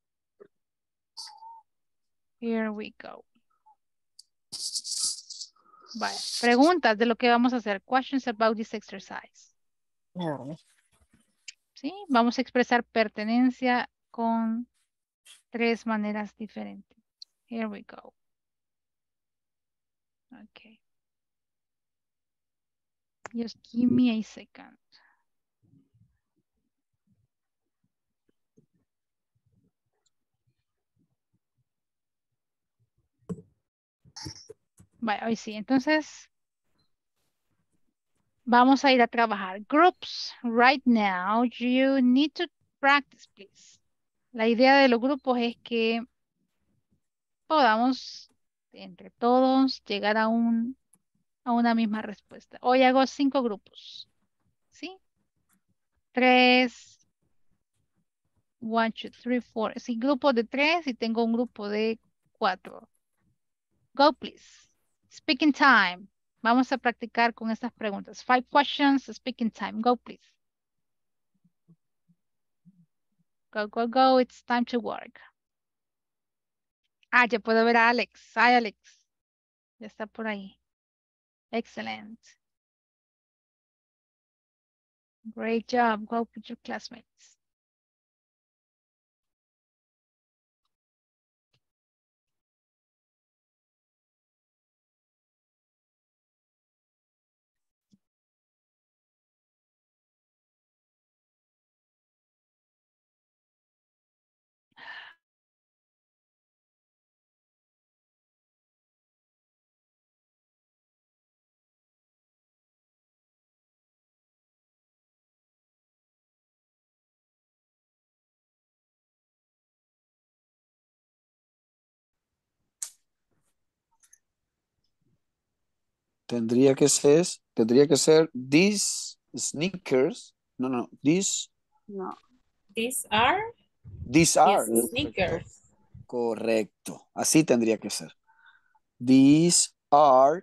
Speaker 1: Here we go. Vale. Preguntas de lo que vamos a hacer. Questions about this exercise. ¿Sí? Vamos a expresar pertenencia con 3 maneras diferentes. Here we go. Okay. Just give me a second. Vale, hoy sí. Entonces, vamos a ir a trabajar. Groups. Right now, you need to practice, please. La idea de los grupos es que podamos, entre todos, llegar a una misma respuesta. Hoy hago 5 grupos. ¿Sí? 3, 1, 2, 3, 4. Sí, grupo de 3 y tengo un grupo de 4. Go, please. Speaking time. Vamos a practicar con estas preguntas. 5 questions, speaking time. Go, please. Go, go, go. It's time to work. Ah, ya puedo ver a Alex. Hi, Alex. Ya está por ahí. Excellent. Great job. Go with your classmates.
Speaker 7: Tendría que ser these sneakers. No, these
Speaker 9: No.
Speaker 4: These are
Speaker 7: his
Speaker 4: his sneakers.
Speaker 7: Correcto. Así tendría que ser. These are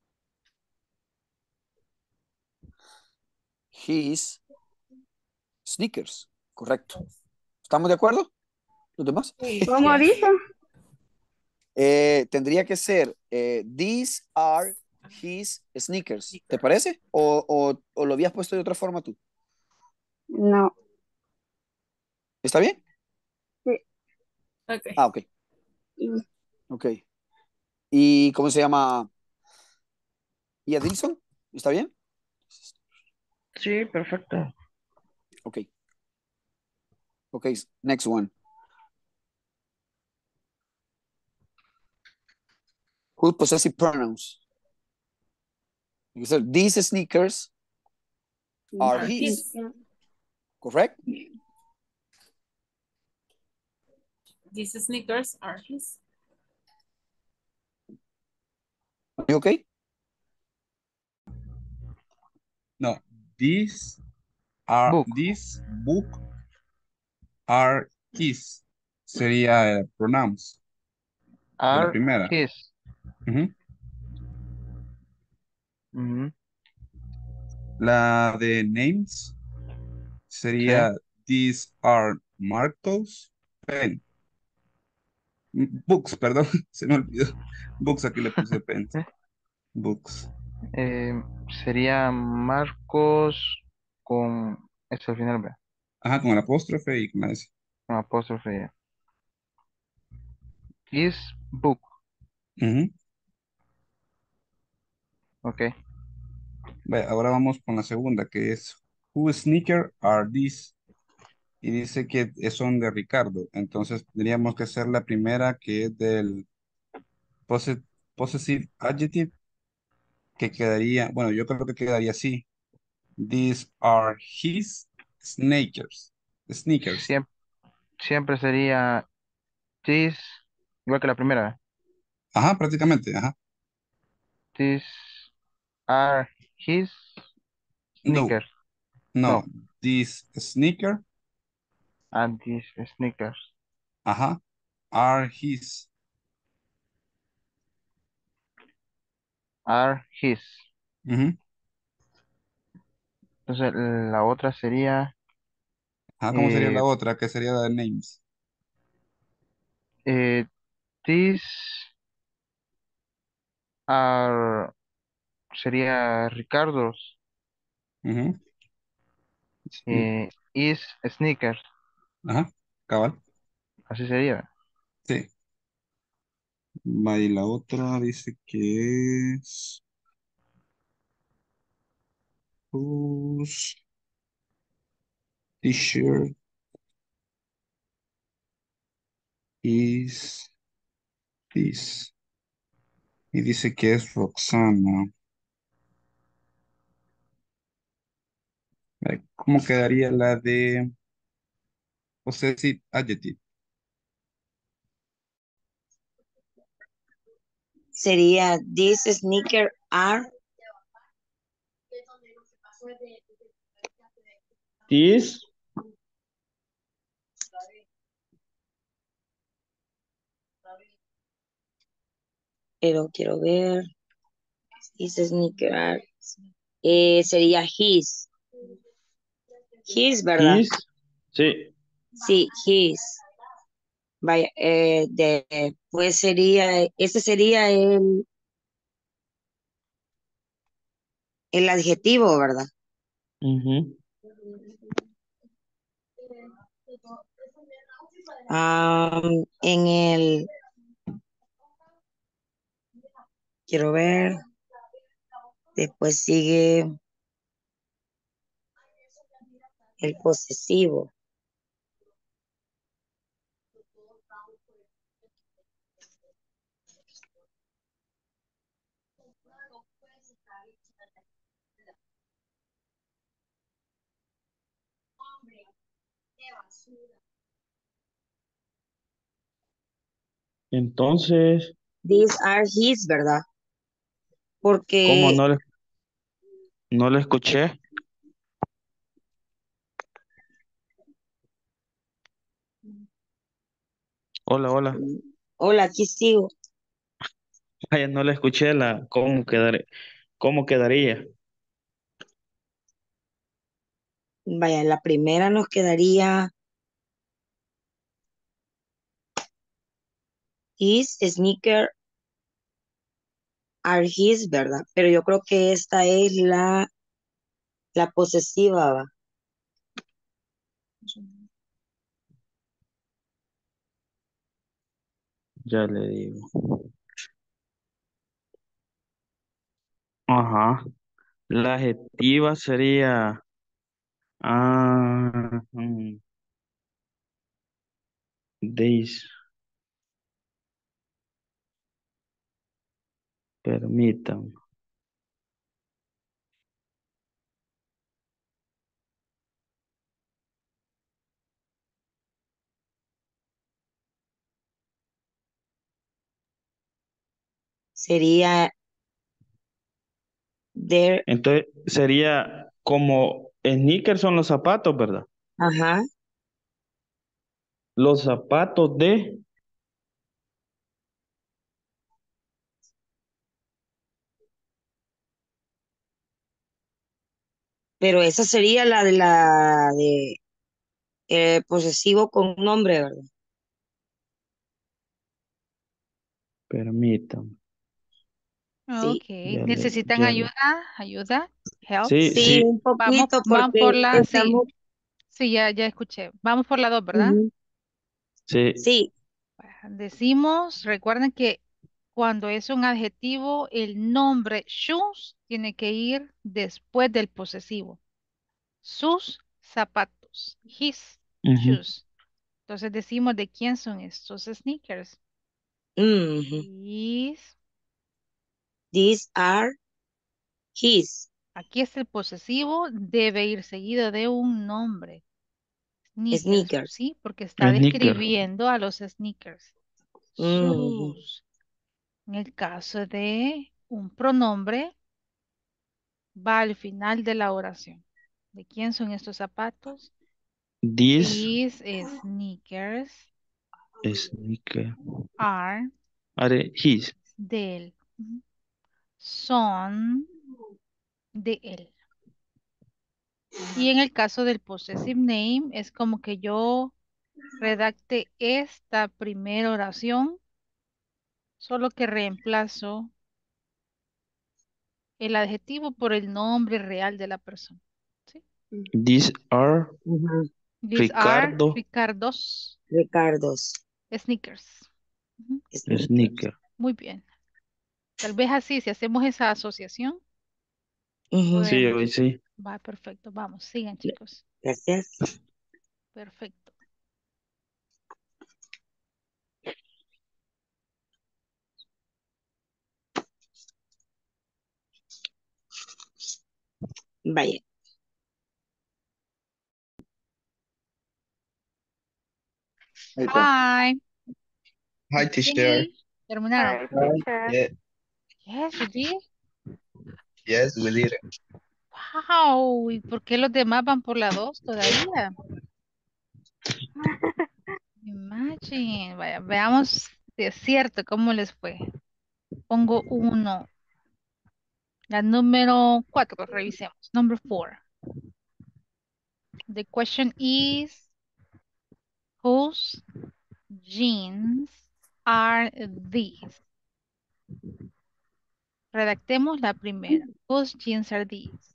Speaker 7: his sneakers. Correcto. ¿Estamos de acuerdo? ¿Los demás?
Speaker 9: ¿Cómo
Speaker 4: Yes.
Speaker 9: dice?
Speaker 7: Tendría que ser these are his sneakers. ¿Te parece? ¿O lo habías puesto de otra forma tú?
Speaker 9: No.
Speaker 7: ¿Está bien?
Speaker 9: Sí.
Speaker 4: Okay.
Speaker 7: Ah, ok.
Speaker 9: Y
Speaker 7: Ok. ¿Y cómo se llama? ¿Y Adilson? ¿Está bien?
Speaker 2: Sí, perfecto.
Speaker 7: Ok. Ok, next one. Who possessive pronouns? These sneakers are his. Correct?
Speaker 4: These sneakers are his.
Speaker 7: You okay?
Speaker 11: No, these are
Speaker 2: Book.
Speaker 11: this book are his. Sería pronouns de la
Speaker 2: Are
Speaker 11: primera.
Speaker 2: his.
Speaker 11: Ujú.
Speaker 2: Ujú.
Speaker 11: La de names sería these are Marcos pen. Books, perdón, se me olvidó. Books, aquí le puse pens. Books.
Speaker 2: Sería Marcos con eso al final, ¿verdad?
Speaker 11: Ajá, con el apóstrofe y con la S.
Speaker 2: Con apóstrofe. Ya. His book.
Speaker 11: Ujú.
Speaker 2: Ok.
Speaker 11: Vaya, ahora vamos con la segunda, que es Whose sneaker are these? Y dice que son de Ricardo. Entonces tendríamos que hacer la primera, que es del posse- possessive adjective, que quedaría, bueno, yo creo que quedaría así. These are his sneakers. Sneakers.
Speaker 2: Siempre, siempre sería this, igual que la primera.
Speaker 11: Ajá, prácticamente, ajá.
Speaker 2: These are his
Speaker 11: No,
Speaker 2: sneakers.
Speaker 11: no.
Speaker 2: No,
Speaker 11: This sneaker,
Speaker 2: and these sneakers
Speaker 11: ajá, are his.
Speaker 2: are his.
Speaker 11: Ujú.
Speaker 2: Entonces la otra sería
Speaker 11: Ajá, ¿cómo sería
Speaker 2: eh,
Speaker 11: la otra? ¿Qué sería la de names?
Speaker 2: eh, these are sería Ricardo's
Speaker 11: Ujú. Sne-
Speaker 2: is sneakers.
Speaker 11: Ajá, cabal.
Speaker 2: Así sería.
Speaker 11: Sí. Va, y la otra dice que es whose t-shirt is this. Y dice que es Roxana. ¿Cómo quedaría la de possessive adjective?
Speaker 12: Sería these sneakers are.
Speaker 13: This,
Speaker 12: Pero quiero ver. These sneakers are. Sería his. His, ¿verdad?
Speaker 13: his, sí,
Speaker 12: Sí, his. Vaya, pues sería, ese sería el adjetivo, ¿verdad?
Speaker 13: ujú.
Speaker 12: En el, quiero ver, después sigue el posesivo.
Speaker 13: Entonces,
Speaker 12: These are his, ¿verdad?
Speaker 13: ¿cómo
Speaker 12: Porque,
Speaker 13: no le escuché? Hola, hola.
Speaker 12: hola, aquí sigo.
Speaker 13: Vaya, no le escuché cómo quedaría.
Speaker 12: Vaya, la primera nos quedaría his sneaker are his, ¿verdad? Pero yo creo que esta es la posesiva, ¿va?
Speaker 13: Ya le digo. Ajá. La adjetiva sería, ah, this, permítanme.
Speaker 12: Sería there,
Speaker 13: Entonces, sería como sneakers son los zapatos, ¿verdad?
Speaker 12: ajá,
Speaker 13: Los zapatos de,
Speaker 12: pero esa sería la de posesivo con nombre, ¿verdad?
Speaker 13: permítanme.
Speaker 12: Sí,
Speaker 1: Ok, ¿necesitan
Speaker 13: ya le-
Speaker 1: ayuda? ¿Ayuda? ¿Help?
Speaker 13: Sí,
Speaker 12: sí,
Speaker 13: sí,
Speaker 12: un
Speaker 1: Vamos,
Speaker 12: poquito
Speaker 1: vamos por
Speaker 12: porque
Speaker 1: la, sí,
Speaker 12: estamos,
Speaker 1: sí, ya escuché. Vamos por la 2, ¿verdad?
Speaker 12: ujú,
Speaker 13: sí.
Speaker 12: sí,
Speaker 1: Decimos, recuerden que cuando es un adjetivo, el nombre shoes tiene que ir después del posesivo. Sus zapatos. His
Speaker 13: Ujú.
Speaker 1: shoes. Entonces decimos de quién son estos sneakers.
Speaker 12: ujú.
Speaker 1: His.
Speaker 12: These are his
Speaker 1: Aquí es el posesivo, debe ir seguido de un nombre. Sneakers,
Speaker 12: sneakers.
Speaker 1: ¿sí? Porque está
Speaker 13: Sneaker.
Speaker 1: describiendo a los sneakers.
Speaker 12: Ujú.
Speaker 1: Sus. En el caso de un pronombre, va al final de la oración. ¿De quién son estos zapatos?
Speaker 13: This
Speaker 1: These sneakers
Speaker 13: sneaker
Speaker 1: are
Speaker 13: are his.
Speaker 1: de él. Ujú. Son de él. Y en el caso del possessive name, es como que yo redacte esta primera oración, solo que reemplazo el adjetivo por el nombre real de la persona. ¿Sí?
Speaker 13: These are
Speaker 12: Ujú.
Speaker 1: These are
Speaker 13: Ricardo
Speaker 1: Ricardo's
Speaker 12: Ricardo's
Speaker 1: sneakers. Ujú.
Speaker 12: sneakers.
Speaker 13: sneaker.
Speaker 1: Muy bien. Tal vez así, si hacemos esa asociación,
Speaker 12: Ujú.
Speaker 13: Sí,
Speaker 1: podemos.
Speaker 13: hoy sí.
Speaker 1: Va, perfecto. Vamos, sigan, chicos.
Speaker 12: Gracias.
Speaker 1: Perfecto.
Speaker 12: Vaya.
Speaker 2: Ahí está.
Speaker 1: Hi.
Speaker 10: Hi, teacher.
Speaker 1: Okay. Terminaron.
Speaker 9: Hi,
Speaker 10: Hi.
Speaker 9: teacher.
Speaker 10: Yeah,
Speaker 1: Yes, you did.
Speaker 10: yes, we did it.
Speaker 1: Wow. ¿Y por qué los demás van por la 2 todavía? Imagine. Vaya, veamos si es cierto cómo les fue. Pongo 1. La número 4, revisemos. Number 4. The question is, whose jeans are these? Redactemos la primera. Whose jeans are these?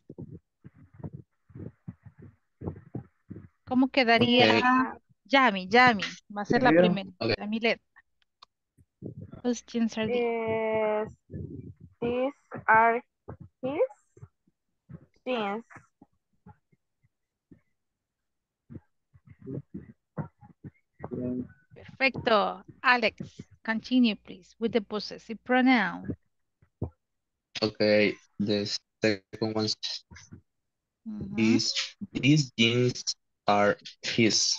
Speaker 1: ¿Cómo quedaría
Speaker 10: Okay.
Speaker 1: Yami? Yami. Va a ser la
Speaker 2: ¿Escribieron?
Speaker 1: primera.
Speaker 10: Okay.
Speaker 1: Yamilet. Whose jeans are these?
Speaker 9: These are his jeans.
Speaker 1: Perfecto. Alex, continue please with the possessive pronoun.
Speaker 10: Okay. The second one
Speaker 1: Mhm.
Speaker 10: is these jeans are his.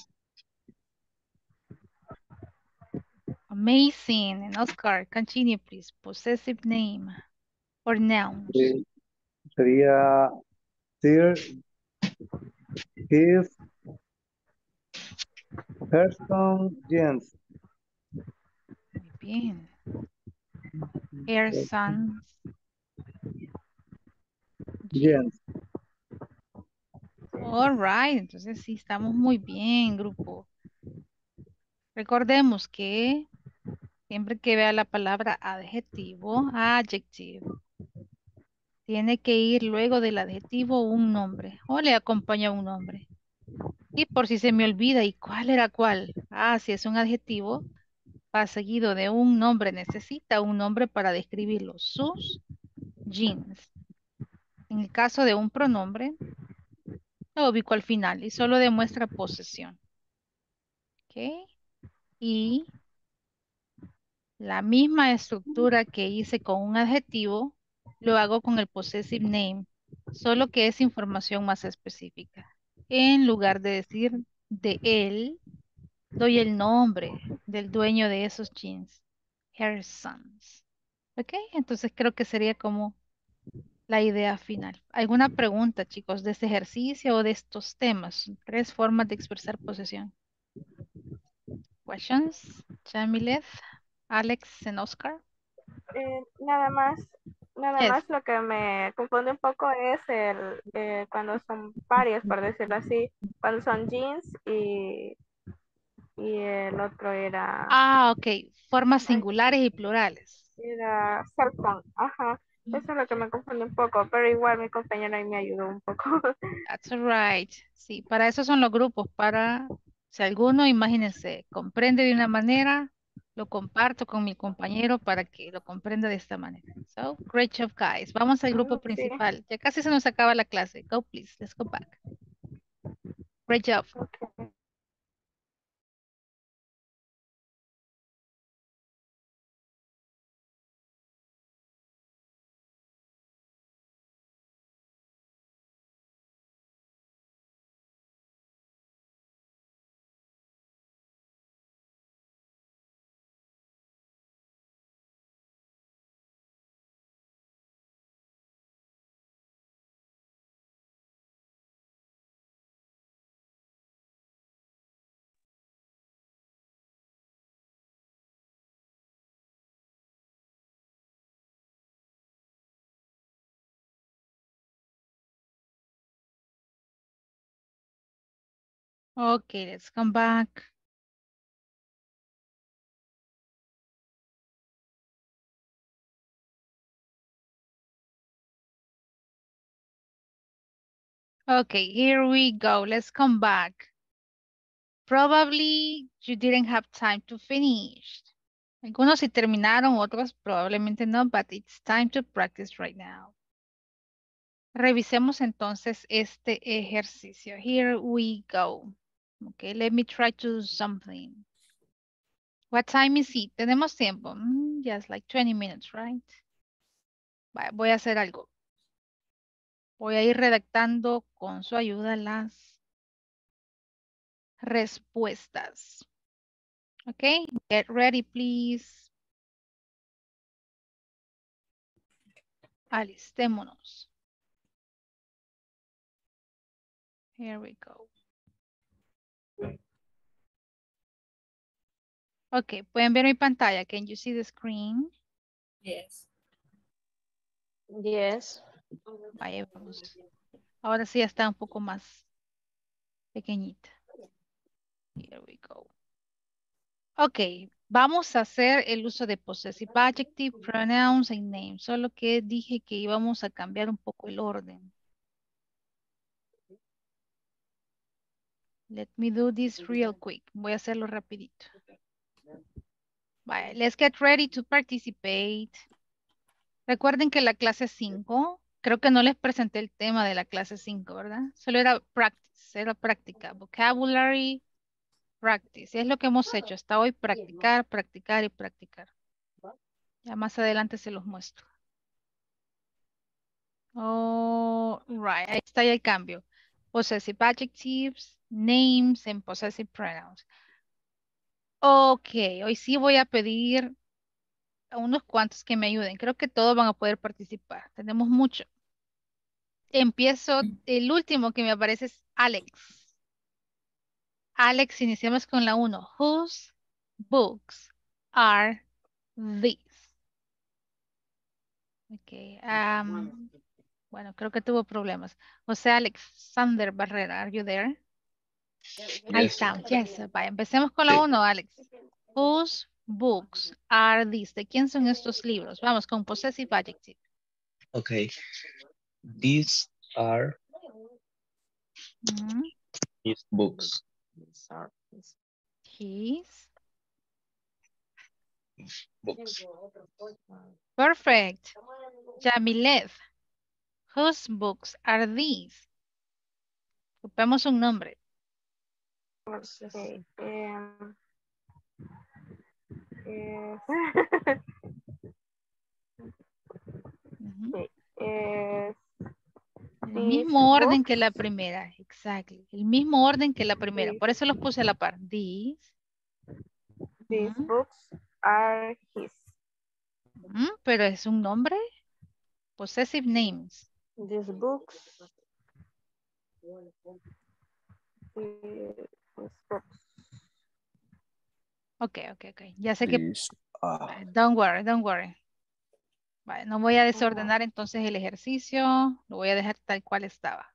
Speaker 1: Amazing. And Oscar, continue please. Possessive name or nouns.
Speaker 2: Sería Sir, his, person, jeans.
Speaker 1: Muy bien. Her sons.
Speaker 2: Jeans.
Speaker 1: All right. Entonces sí, estamos muy bien, grupo. Recordemos que siempre que vea la palabra adjetivo, adjective, tiene que ir luego del adjetivo un nombre o le acompaña un nombre. Y por si se me olvida, ¿y cuál era cuál? Ah, si es un adjetivo, va seguido de un nombre, necesita un nombre para describirlo. Sus jeans. En el caso de un pronombre, lo ubico al final y solo demuestra posesión. ¿Ok? Y la misma estructura que hice con un adjetivo, lo hago con el possessive name, solo que es información más específica. En lugar de decir de él, doy el nombre del dueño de esos jeans, Her Sons. ¿Ok? Entonces creo que sería como la idea final. ¿Alguna pregunta, chicos, de este ejercicio o de estos temas? 3 formas de expresar posesión. Questions? Jamilet, Alex and Oscar.
Speaker 9: Nada más, nada
Speaker 1: Yes.
Speaker 9: más lo que me confunde un poco es el cuando son varios, por decirlo así, cuando son jeans y el otro era,
Speaker 1: Ah, ok. Formas
Speaker 9: ay,
Speaker 1: singulares y plurales.
Speaker 9: Era cell phone. Ajá. Eso es lo que me confunde un poco, pero igual mi compañera ahí me ayudó un poco.
Speaker 1: That's all right. Sí, para eso son los grupos, para si alguno, imagínense, comprende de una manera, lo comparto con mi compañero para que lo comprenda de esta manera. So, great job, guys. Vamos al grupo
Speaker 9: Sí.
Speaker 1: principal. Ya casi se nos acaba la clase. Go, please. Let's go back. Great job. Okay, let's come back. Okay, here we go. Let's come back. Probably you didn't have time to finish. Algunos sí terminaron, otros probablemente no, but it's time to practice right now. Revisemos entonces este ejercicio. Here we go. Okay, let me try to do something. What time is it? Tenemos tiempo. Just like 20 minutes, right? Voy a hacer algo. Voy a ir redactando con su ayuda las respuestas. Okay, get ready, please. Alistémonos. Here we go. Ok, pueden ver mi pantalla. Can you see the screen?
Speaker 8: Yes.
Speaker 3: Yes.
Speaker 1: Vaya, vamos. Ahora sí está un poco más pequeñita. Here we go. Ok, vamos a hacer el uso de possessive adjective, pronouns and names. Solo que dije que íbamos a cambiar un poco el orden. Let me do this real quick. Voy a hacerlo rapidito. Vaya, let's get ready to participate. Recuerden que la clase 5, creo que no les presenté el tema de la clase 5, ¿verdad? Solo era practice, era práctica, vocabulary, practice. Y es lo que hemos hecho hasta hoy, practicar, practicar y practicar. Ya más adelante se los muestro. Oh, right, ahí está ya el cambio. Possessive adjectives, names and possessive pronouns. Ok, hoy sí voy a pedir a unos cuantos que me ayuden. Creo que todos van a poder participar. Tenemos mucho. Empiezo, el último que me aparece es Alex. Alex, iniciamos con la 1. Whose books are these? Ok, bueno, creo que tuvo problemas. José Alexander Barrera, are you there? Ahí
Speaker 10: Yes.
Speaker 1: está, yes. Vaya, empecemos con la
Speaker 10: Sí.
Speaker 1: 1, Alex. Whose books are these? ¿De quién son estos libros? Vamos con possessive adjective.
Speaker 10: Okay. These are
Speaker 1: Mm,
Speaker 10: his books.
Speaker 1: His.
Speaker 10: Books.
Speaker 1: Perfect. Yamilet. Whose books are these? Ocupemos un nombre.
Speaker 9: Okay.
Speaker 1: Ujú.
Speaker 9: Okay.
Speaker 1: El
Speaker 9: These
Speaker 1: mismo orden que
Speaker 9: books.
Speaker 1: la primera. Exactly. El mismo orden que la primera.
Speaker 9: These,
Speaker 1: Por eso los puse a la par. These.
Speaker 9: these
Speaker 1: Ujú.
Speaker 9: books are his.
Speaker 1: Pero es un nombre. Possessive names.
Speaker 3: These books.
Speaker 9: These books.
Speaker 1: Ok. Ya sé que...
Speaker 7: These are.
Speaker 1: Don't worry, don't worry. Vale, no voy a desordenar entonces el ejercicio. Lo voy a dejar tal cual estaba.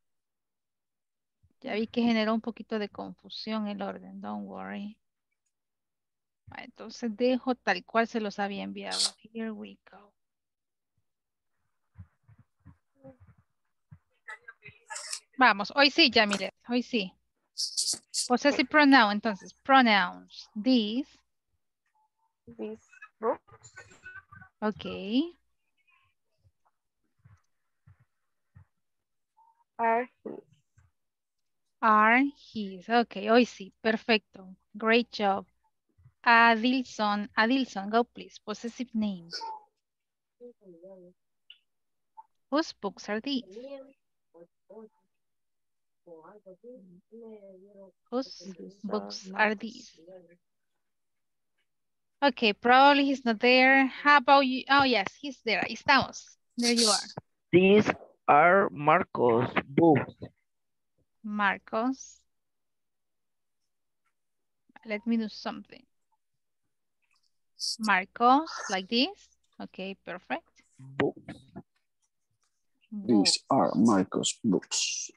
Speaker 1: Ya vi que generó un poquito de confusión el orden. Don't worry. Entonces dejo tal cual se los había enviado. Here we go. Vamos, hoy sí, Yamilet, hoy sí. Possessive pronoun, entonces, pronouns. These.
Speaker 9: These books
Speaker 1: Ok.
Speaker 9: are his.
Speaker 1: Are his. Ok, hoy sí, perfecto. Great job. Adilson, go please. Possessive name. Whose books are these? Whose books are these? Okay, probably he's not there. How about you? Oh, yes, he's there. Ahí estamos. There you are.
Speaker 14: These are Marcos' books.
Speaker 1: Marcos. Let me do something. Marcos, like this. Okay, perfect.
Speaker 7: Books.
Speaker 1: Books.
Speaker 7: These are Marcos' books.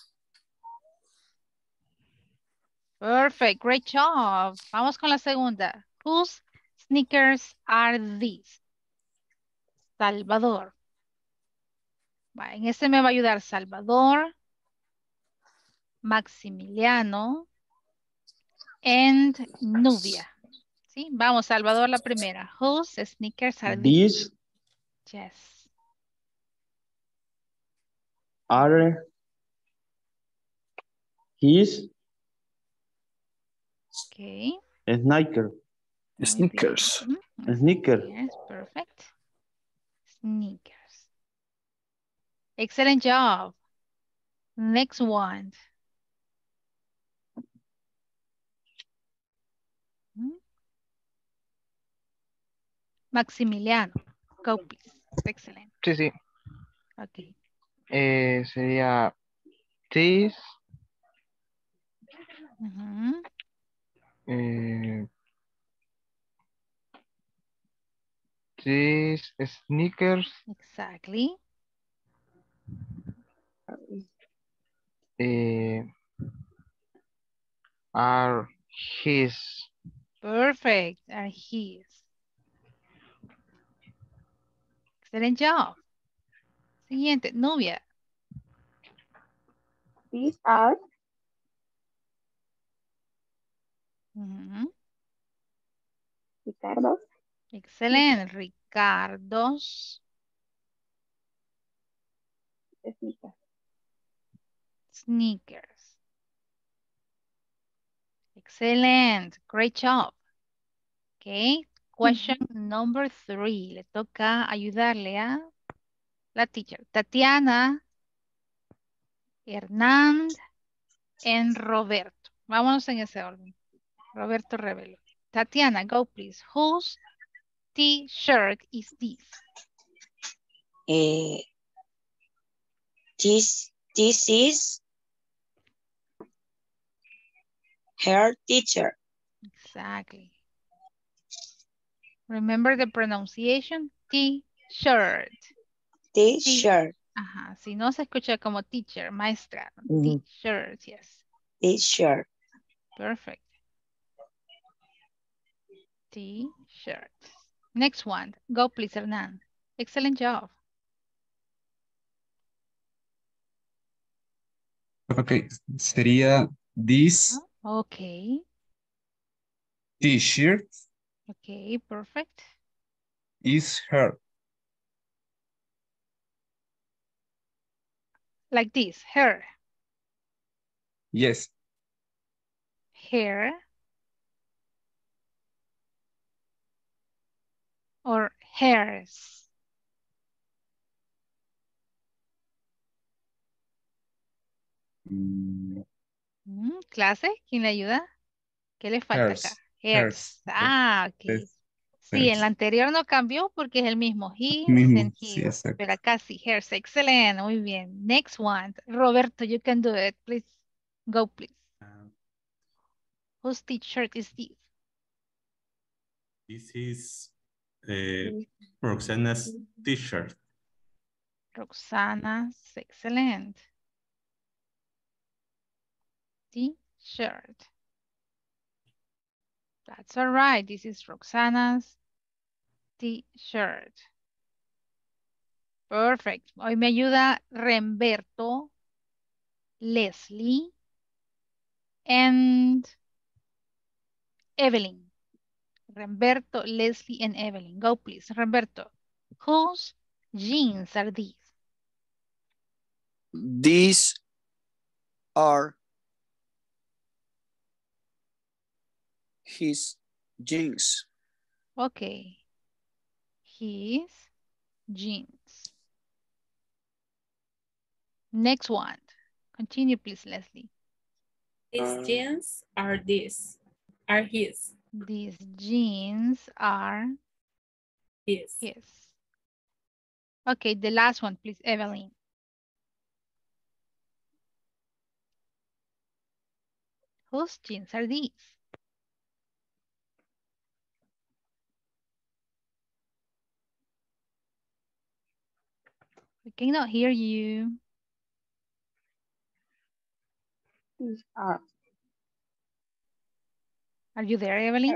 Speaker 1: Perfect, great job. Vamos con la segunda. Whose sneakers are these? Salvador. Va, en este me va a ayudar Salvador, Maximiliano and Nubia. ¿Sí? Vamos, Salvador, la primera. Whose sneakers are these?
Speaker 13: These
Speaker 1: Yes.
Speaker 13: are his
Speaker 1: Okay.
Speaker 13: sneaker.
Speaker 7: Sneakers.
Speaker 13: Sneaker.
Speaker 1: Yes, perfect. Sneakers. Excellent job. Next one. Maximiliano. Go, please. Excellent.
Speaker 2: Sí, sí.
Speaker 1: Okay.
Speaker 2: Sería these.
Speaker 1: Ujú.
Speaker 2: These sneakers
Speaker 1: Exactly.
Speaker 2: are his.
Speaker 1: Perfect. Are his. Excellent job. Siguiente. Nubia.
Speaker 9: These are
Speaker 1: Ujú.
Speaker 9: Ricardo.
Speaker 1: Excelente. Ricardo's
Speaker 9: Sneakers.
Speaker 1: sneakers. Excellent. Great job. Okay. Question number 3. Le toca ayudarle a la teacher. Tatiana, Hernán, and Roberto. Vámonos en ese orden. Roberto Revelo. Tatiana, go please. Whose T-shirt is this?
Speaker 12: This is her teacher.
Speaker 1: Exactly. Remember the pronunciation? T-shirt.
Speaker 12: T-shirt.
Speaker 1: Ajá. Si no se escucha como teacher, maestra.
Speaker 12: Mhm.
Speaker 1: T-shirt, yes.
Speaker 12: T-shirt.
Speaker 1: Perfect. T-shirt. Next one. Go please, Hernan. Excellent job.
Speaker 11: Ok, sería this
Speaker 1: Okay.
Speaker 11: t-shirt
Speaker 1: Okay, perfect.
Speaker 11: is her.
Speaker 1: Like this, her.
Speaker 11: Yes.
Speaker 1: Hair. Or hairs. Clase, ¿quién le ayuda? ¿Qué le falta acá?
Speaker 11: Hers.
Speaker 1: Hairs. Ah, ok. Sí, en la anterior no cambió porque es el mismo his
Speaker 11: Mismo,
Speaker 1: and
Speaker 11: sí,
Speaker 1: his.
Speaker 11: exacto.
Speaker 1: Pero acá sí, hairs. Excelente, muy bien. Next one. Roberto, you can do it. Please, go please. Whose t-shirt is this?
Speaker 6: This is Roxana's t-shirt.
Speaker 1: Roxana's, excellent. T-shirt. That's all right. This is Roxana's t-shirt. Perfect. Hoy me ayuda Remberto, Leslie, and Evelyn. Remberto, Leslie, and Evelyn. Go, please. Remberto, whose jeans are these?
Speaker 7: These are his jeans.
Speaker 1: Okay. His jeans. Next one. Continue, please, Leslie.
Speaker 4: These jeans are his.
Speaker 1: These jeans are
Speaker 4: His.
Speaker 1: his. Okay, the last one, please, Evelyn. Whose jeans are these? We cannot hear you.
Speaker 3: These are
Speaker 1: Are you there, Evelyn?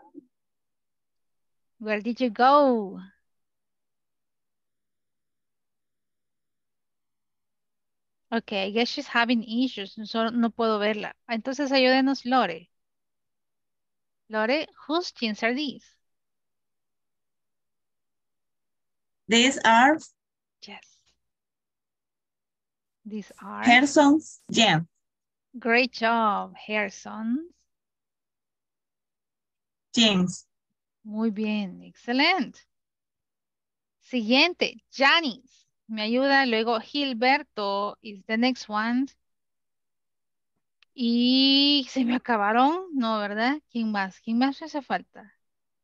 Speaker 1: Where did you go? Okay, I guess she's having issues. No puedo verla. Entonces ayúdenos, Lore. Lore, whose jeans are these?
Speaker 15: These are
Speaker 1: Yes. These are.
Speaker 15: Harrison's jeans.
Speaker 1: Great job, Harrison.
Speaker 15: Jeans.
Speaker 1: Muy bien, excelente. Siguiente, Janice. Me ayuda, luego Gilberto is the next one. Y se me acabaron, ¿no, verdad? ¿Quién más? ¿Quién más me hace falta?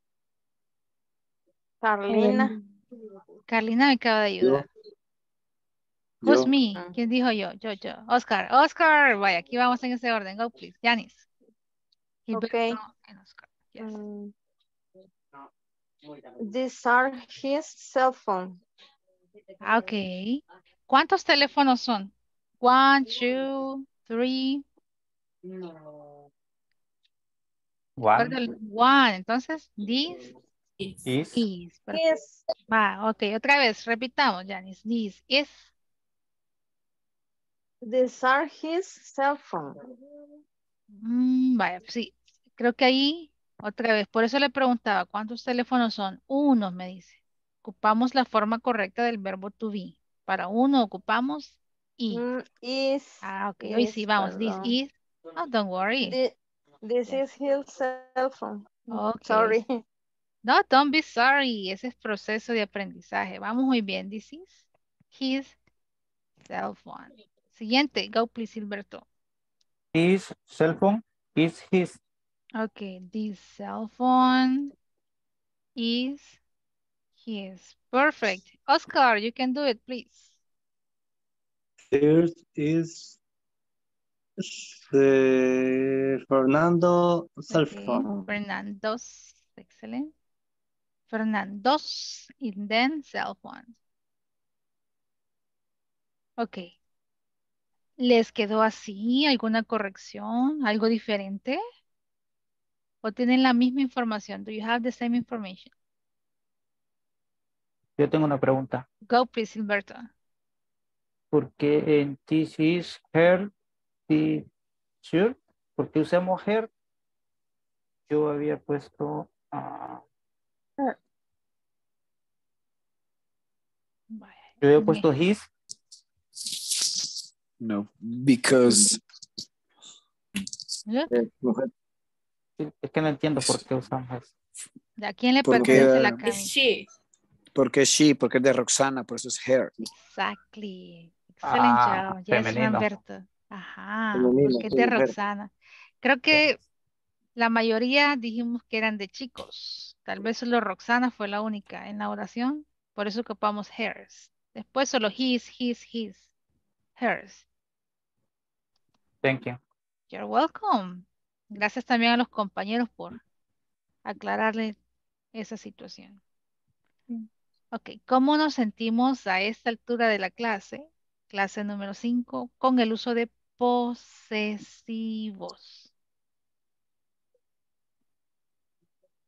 Speaker 3: Carlina.
Speaker 1: Carlina me acaba de ayudar. Who's me? ¿Quién dijo yo? Yo. Oscar. Oscar. Vaya, aquí vamos en ese orden. Go, please. Janice. Gilberto and Oscar. Yes.
Speaker 3: These are his cell phone.
Speaker 1: Ok. ¿Cuántos teléfonos son? 1, 2, 3. One. Entonces, this is.
Speaker 3: Yes.
Speaker 1: Va, ok. Otra vez, repitamos, Janice. This is.
Speaker 3: These are his cell phone.
Speaker 1: Vaya, sí. Creo que ahí, otra vez. Por eso le preguntaba, ¿cuántos teléfonos son? Uno, me dice. Ocupamos la forma correcta del verbo to be. Para uno ocupamos is.
Speaker 3: Is.
Speaker 1: Ok. Hoy sí, vamos.
Speaker 3: Perdón.
Speaker 1: This is. Oh, don't worry.
Speaker 3: This is his cell phone.
Speaker 1: Ok.
Speaker 3: Sorry.
Speaker 1: No, don't be sorry. Ese es proceso de aprendizaje. Vamos muy bien. This is his cell phone. Siguiente. Go, please, Silberto.
Speaker 16: His cell phone is his.
Speaker 1: Okay. This cell phone is his. Perfect. Oscar, you can do it, please.
Speaker 17: There is Fernando cell phone.
Speaker 1: Fernando's. Excellent. Fernando's and then cell phone. Ok. ¿Les quedó así? ¿Alguna corrección? ¿Algo diferente? ¿O tienen la misma información? Do you have the same information?
Speaker 16: Yo tengo una pregunta.
Speaker 1: Go, please, Silberto.
Speaker 16: ¿Por qué en this is her t-shirt? ¿Por qué usamos her? Yo había puesto yo había puesto his.
Speaker 7: No, because
Speaker 16: Es que no entiendo por qué usamos eso.
Speaker 1: ¿A quién le
Speaker 7: Porque,
Speaker 1: pertenece la camisa?
Speaker 7: porque es de Roxana, por eso es hair.
Speaker 1: Exactly. Excellent job. Yes,
Speaker 16: femenino.
Speaker 1: Roberto. Ajá,
Speaker 7: Femenino,
Speaker 1: porque es
Speaker 7: sí,
Speaker 1: de
Speaker 7: mujer.
Speaker 1: Roxana. Creo que la mayoría dijimos que eran de chicos. Tal vez solo Roxana fue la única en la oración. Por eso ocupamos hers. Después solo his, hers.
Speaker 16: Thank you.
Speaker 1: You're welcome. Gracias también a los compañeros por aclararle esa situación. Ok, ¿cómo nos sentimos a esta altura de la clase? Clase número 5, con el uso de posesivos.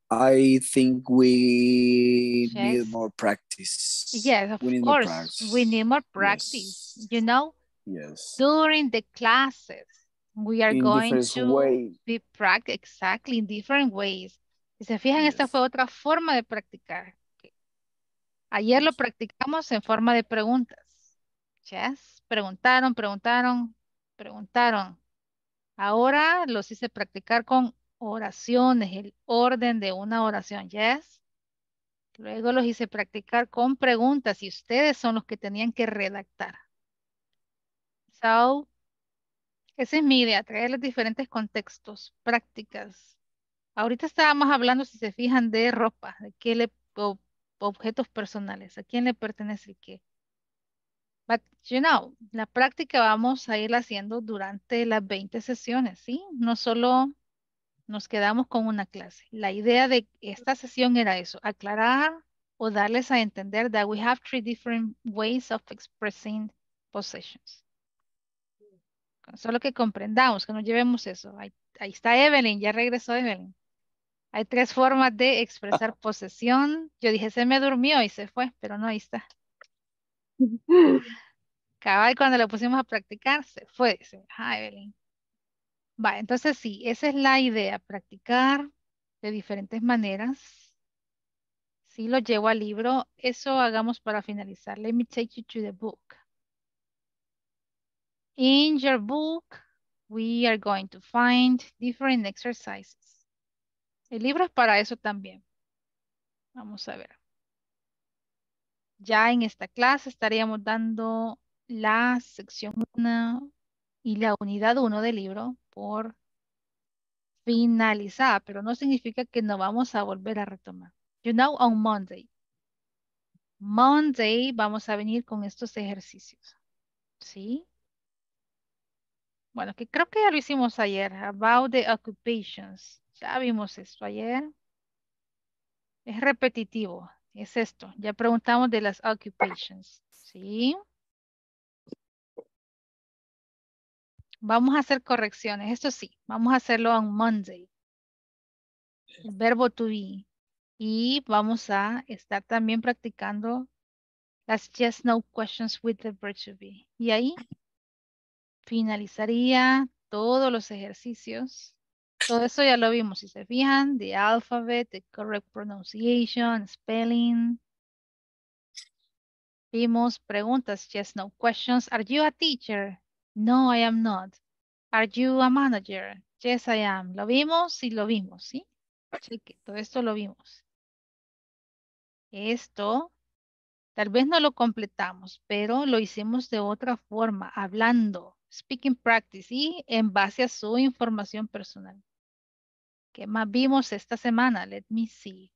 Speaker 7: I think we need
Speaker 1: Yes.
Speaker 7: more practice.
Speaker 1: Yes, of
Speaker 7: We need more
Speaker 1: course.
Speaker 7: practice.
Speaker 1: We need more practice.
Speaker 7: Yes.
Speaker 1: You know,
Speaker 7: Yes.
Speaker 1: during the classes, we are
Speaker 7: In
Speaker 1: going
Speaker 7: different
Speaker 1: to
Speaker 7: way.
Speaker 1: be practicing exactly in different ways. Si se fijan, esta fue otra forma de practicar. Ayer lo practicamos en forma de preguntas. Yes. Preguntaron, preguntaron, preguntaron. Ahora los hice practicar con oraciones, el orden de una oración. Yes. Luego los hice practicar con preguntas y ustedes son los que tenían que redactar. So, esa es mi idea, traerles diferentes contextos, prácticas. Ahorita estábamos hablando, si se fijan, de ropa, de qué objetos personales, a quién le pertenece el qué. But, you know, la práctica vamos a ir haciendo durante las 20 sesiones, ¿sí? No solo nos quedamos con una clase. La idea de esta sesión era eso, aclarar o darles a entender that we have 3 different ways of expressing possessions. Solo que comprendamos, que nos llevemos eso. Ahí está Evelyn, ya regresó Evelyn. Hay 3 formas de expresar posesión. Yo dije, se me durmió y se fue, pero no, ahí está. Cabal, cuando lo pusimos a practicar, se fue, dice, Evelyn. Va, entonces sí, esa es la idea, practicar de diferentes maneras. Si lo llevo al libro, eso hagamos para finalizar. Let me take you to the book. In your book, we are going to find different exercises. El libro es para eso también. Vamos a ver. Ya en esta clase estaríamos dando la sección 1 y la unidad 1 del libro por finalizada, pero no significa que no vamos a volver a retomar. You know, on Monday. Monday vamos a venir con estos ejercicios. ¿Sí? Bueno, que creo que ya lo hicimos ayer. About the occupations. Ya vimos esto ayer. Es repetitivo. Es esto. Ya preguntamos de las occupations. ¿Sí? Vamos a hacer correcciones. Esto sí. Vamos a hacerlo on Monday. El verbo to be. Y vamos a estar también practicando las yes, no questions with the verb to be. Y ahí finalizaría todos los ejercicios. Todo eso ya lo vimos. Si se fijan, the alphabet, the correct pronunciation, spelling. Vimos preguntas, yes, no questions. Are you a teacher? No, I am not. Are you a manager? Yes, I am. Lo vimos y lo vimos, ¿sí? Cheque, todo esto lo vimos. Esto, tal vez no lo completamos, pero lo hicimos de otra forma, hablando, speaking practice y en base a su información personal. ¿Qué más vimos esta semana? Let me see.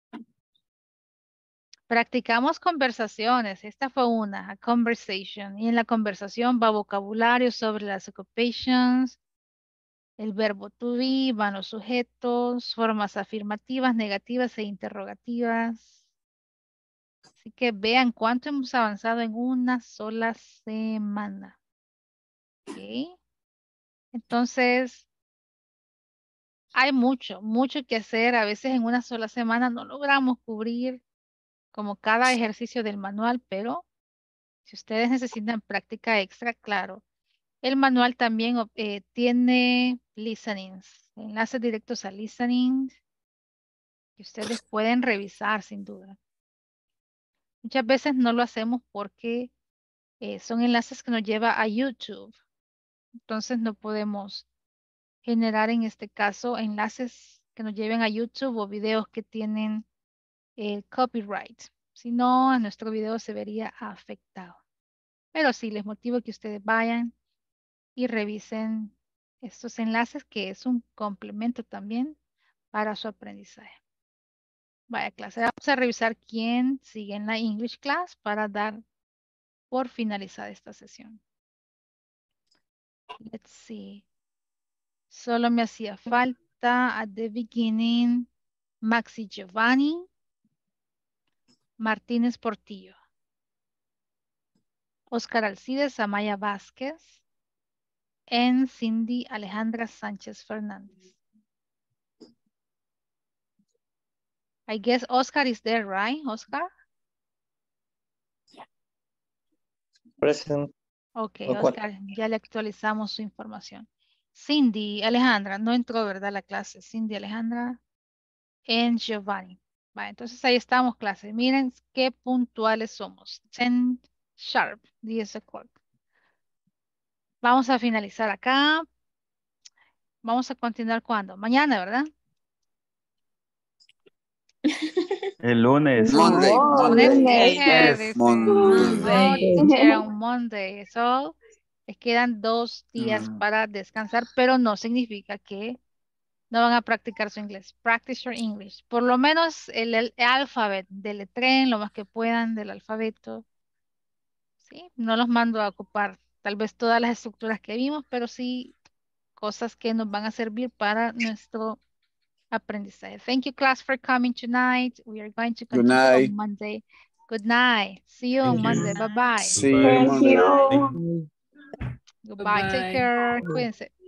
Speaker 1: Practicamos conversaciones. Esta fue una, a conversation. Y en la conversación va vocabulario sobre las occupations, el verbo to be, van los sujetos, formas afirmativas, negativas e interrogativas. Así que vean cuánto hemos avanzado en una sola semana. ¿Ok? Entonces, hay mucho que hacer. A veces en una sola semana no logramos cubrir como cada ejercicio del manual, pero si ustedes necesitan práctica extra, claro. El manual también tiene listenings, enlaces directos a listening que ustedes pueden revisar sin duda. Muchas veces no lo hacemos porque son enlaces que nos lleva a YouTube. Entonces no podemos generar en este caso enlaces que nos lleven a YouTube o videos que tienen el copyright. Si no, nuestro video se vería afectado. Pero sí, les motivo que ustedes vayan y revisen estos enlaces que es un complemento también para su aprendizaje. Vaya clase, vamos a revisar quién sigue en la English class para dar por finalizada esta sesión. Let's see. Solo me hacía falta at the beginning Maxi Giovanni, Martínez Portillo, Oscar Alcides Amaya Vázquez, and Cindy Alejandra Sánchez Fernández. I guess Oscar is there, right? Oscar?
Speaker 14: Present.
Speaker 1: Ok,
Speaker 14: ¿O cuál?
Speaker 1: Oscar, ya le actualizamos su información. Cindy, Alejandra, no entró, ¿verdad? La clase. Cindy, Alejandra, en Giovanni. Va, entonces ahí estamos, clase. Miren qué puntuales somos. 10 sharp, 10 o'clock. Vamos a finalizar acá. Vamos a continuar cuando? Mañana, ¿verdad?
Speaker 13: El lunes.
Speaker 7: Monday,
Speaker 1: Lunes,
Speaker 7: Monday.
Speaker 1: teacher,
Speaker 13: Yes.
Speaker 1: dice. No,
Speaker 7: Monday.
Speaker 1: teacher, on Monday. So, les quedan 2 días para descansar, pero no significa que no van a practicar su inglés. Practice your English. Por lo menos el alfabeto. Deletren lo más que puedan del alfabeto. ¿Sí? No los mando a ocupar tal vez todas las estructuras que vimos, pero sí cosas que nos van a servir para nuestro aprendizaje. Thank you, class, for coming tonight. We are going to
Speaker 7: Good
Speaker 1: continue
Speaker 7: night.
Speaker 1: on Monday. Good night. See you on
Speaker 6: Thank you.
Speaker 1: Monday. Bye-bye.
Speaker 7: See you Monday.
Speaker 1: Goodbye. Take care. Cuídense.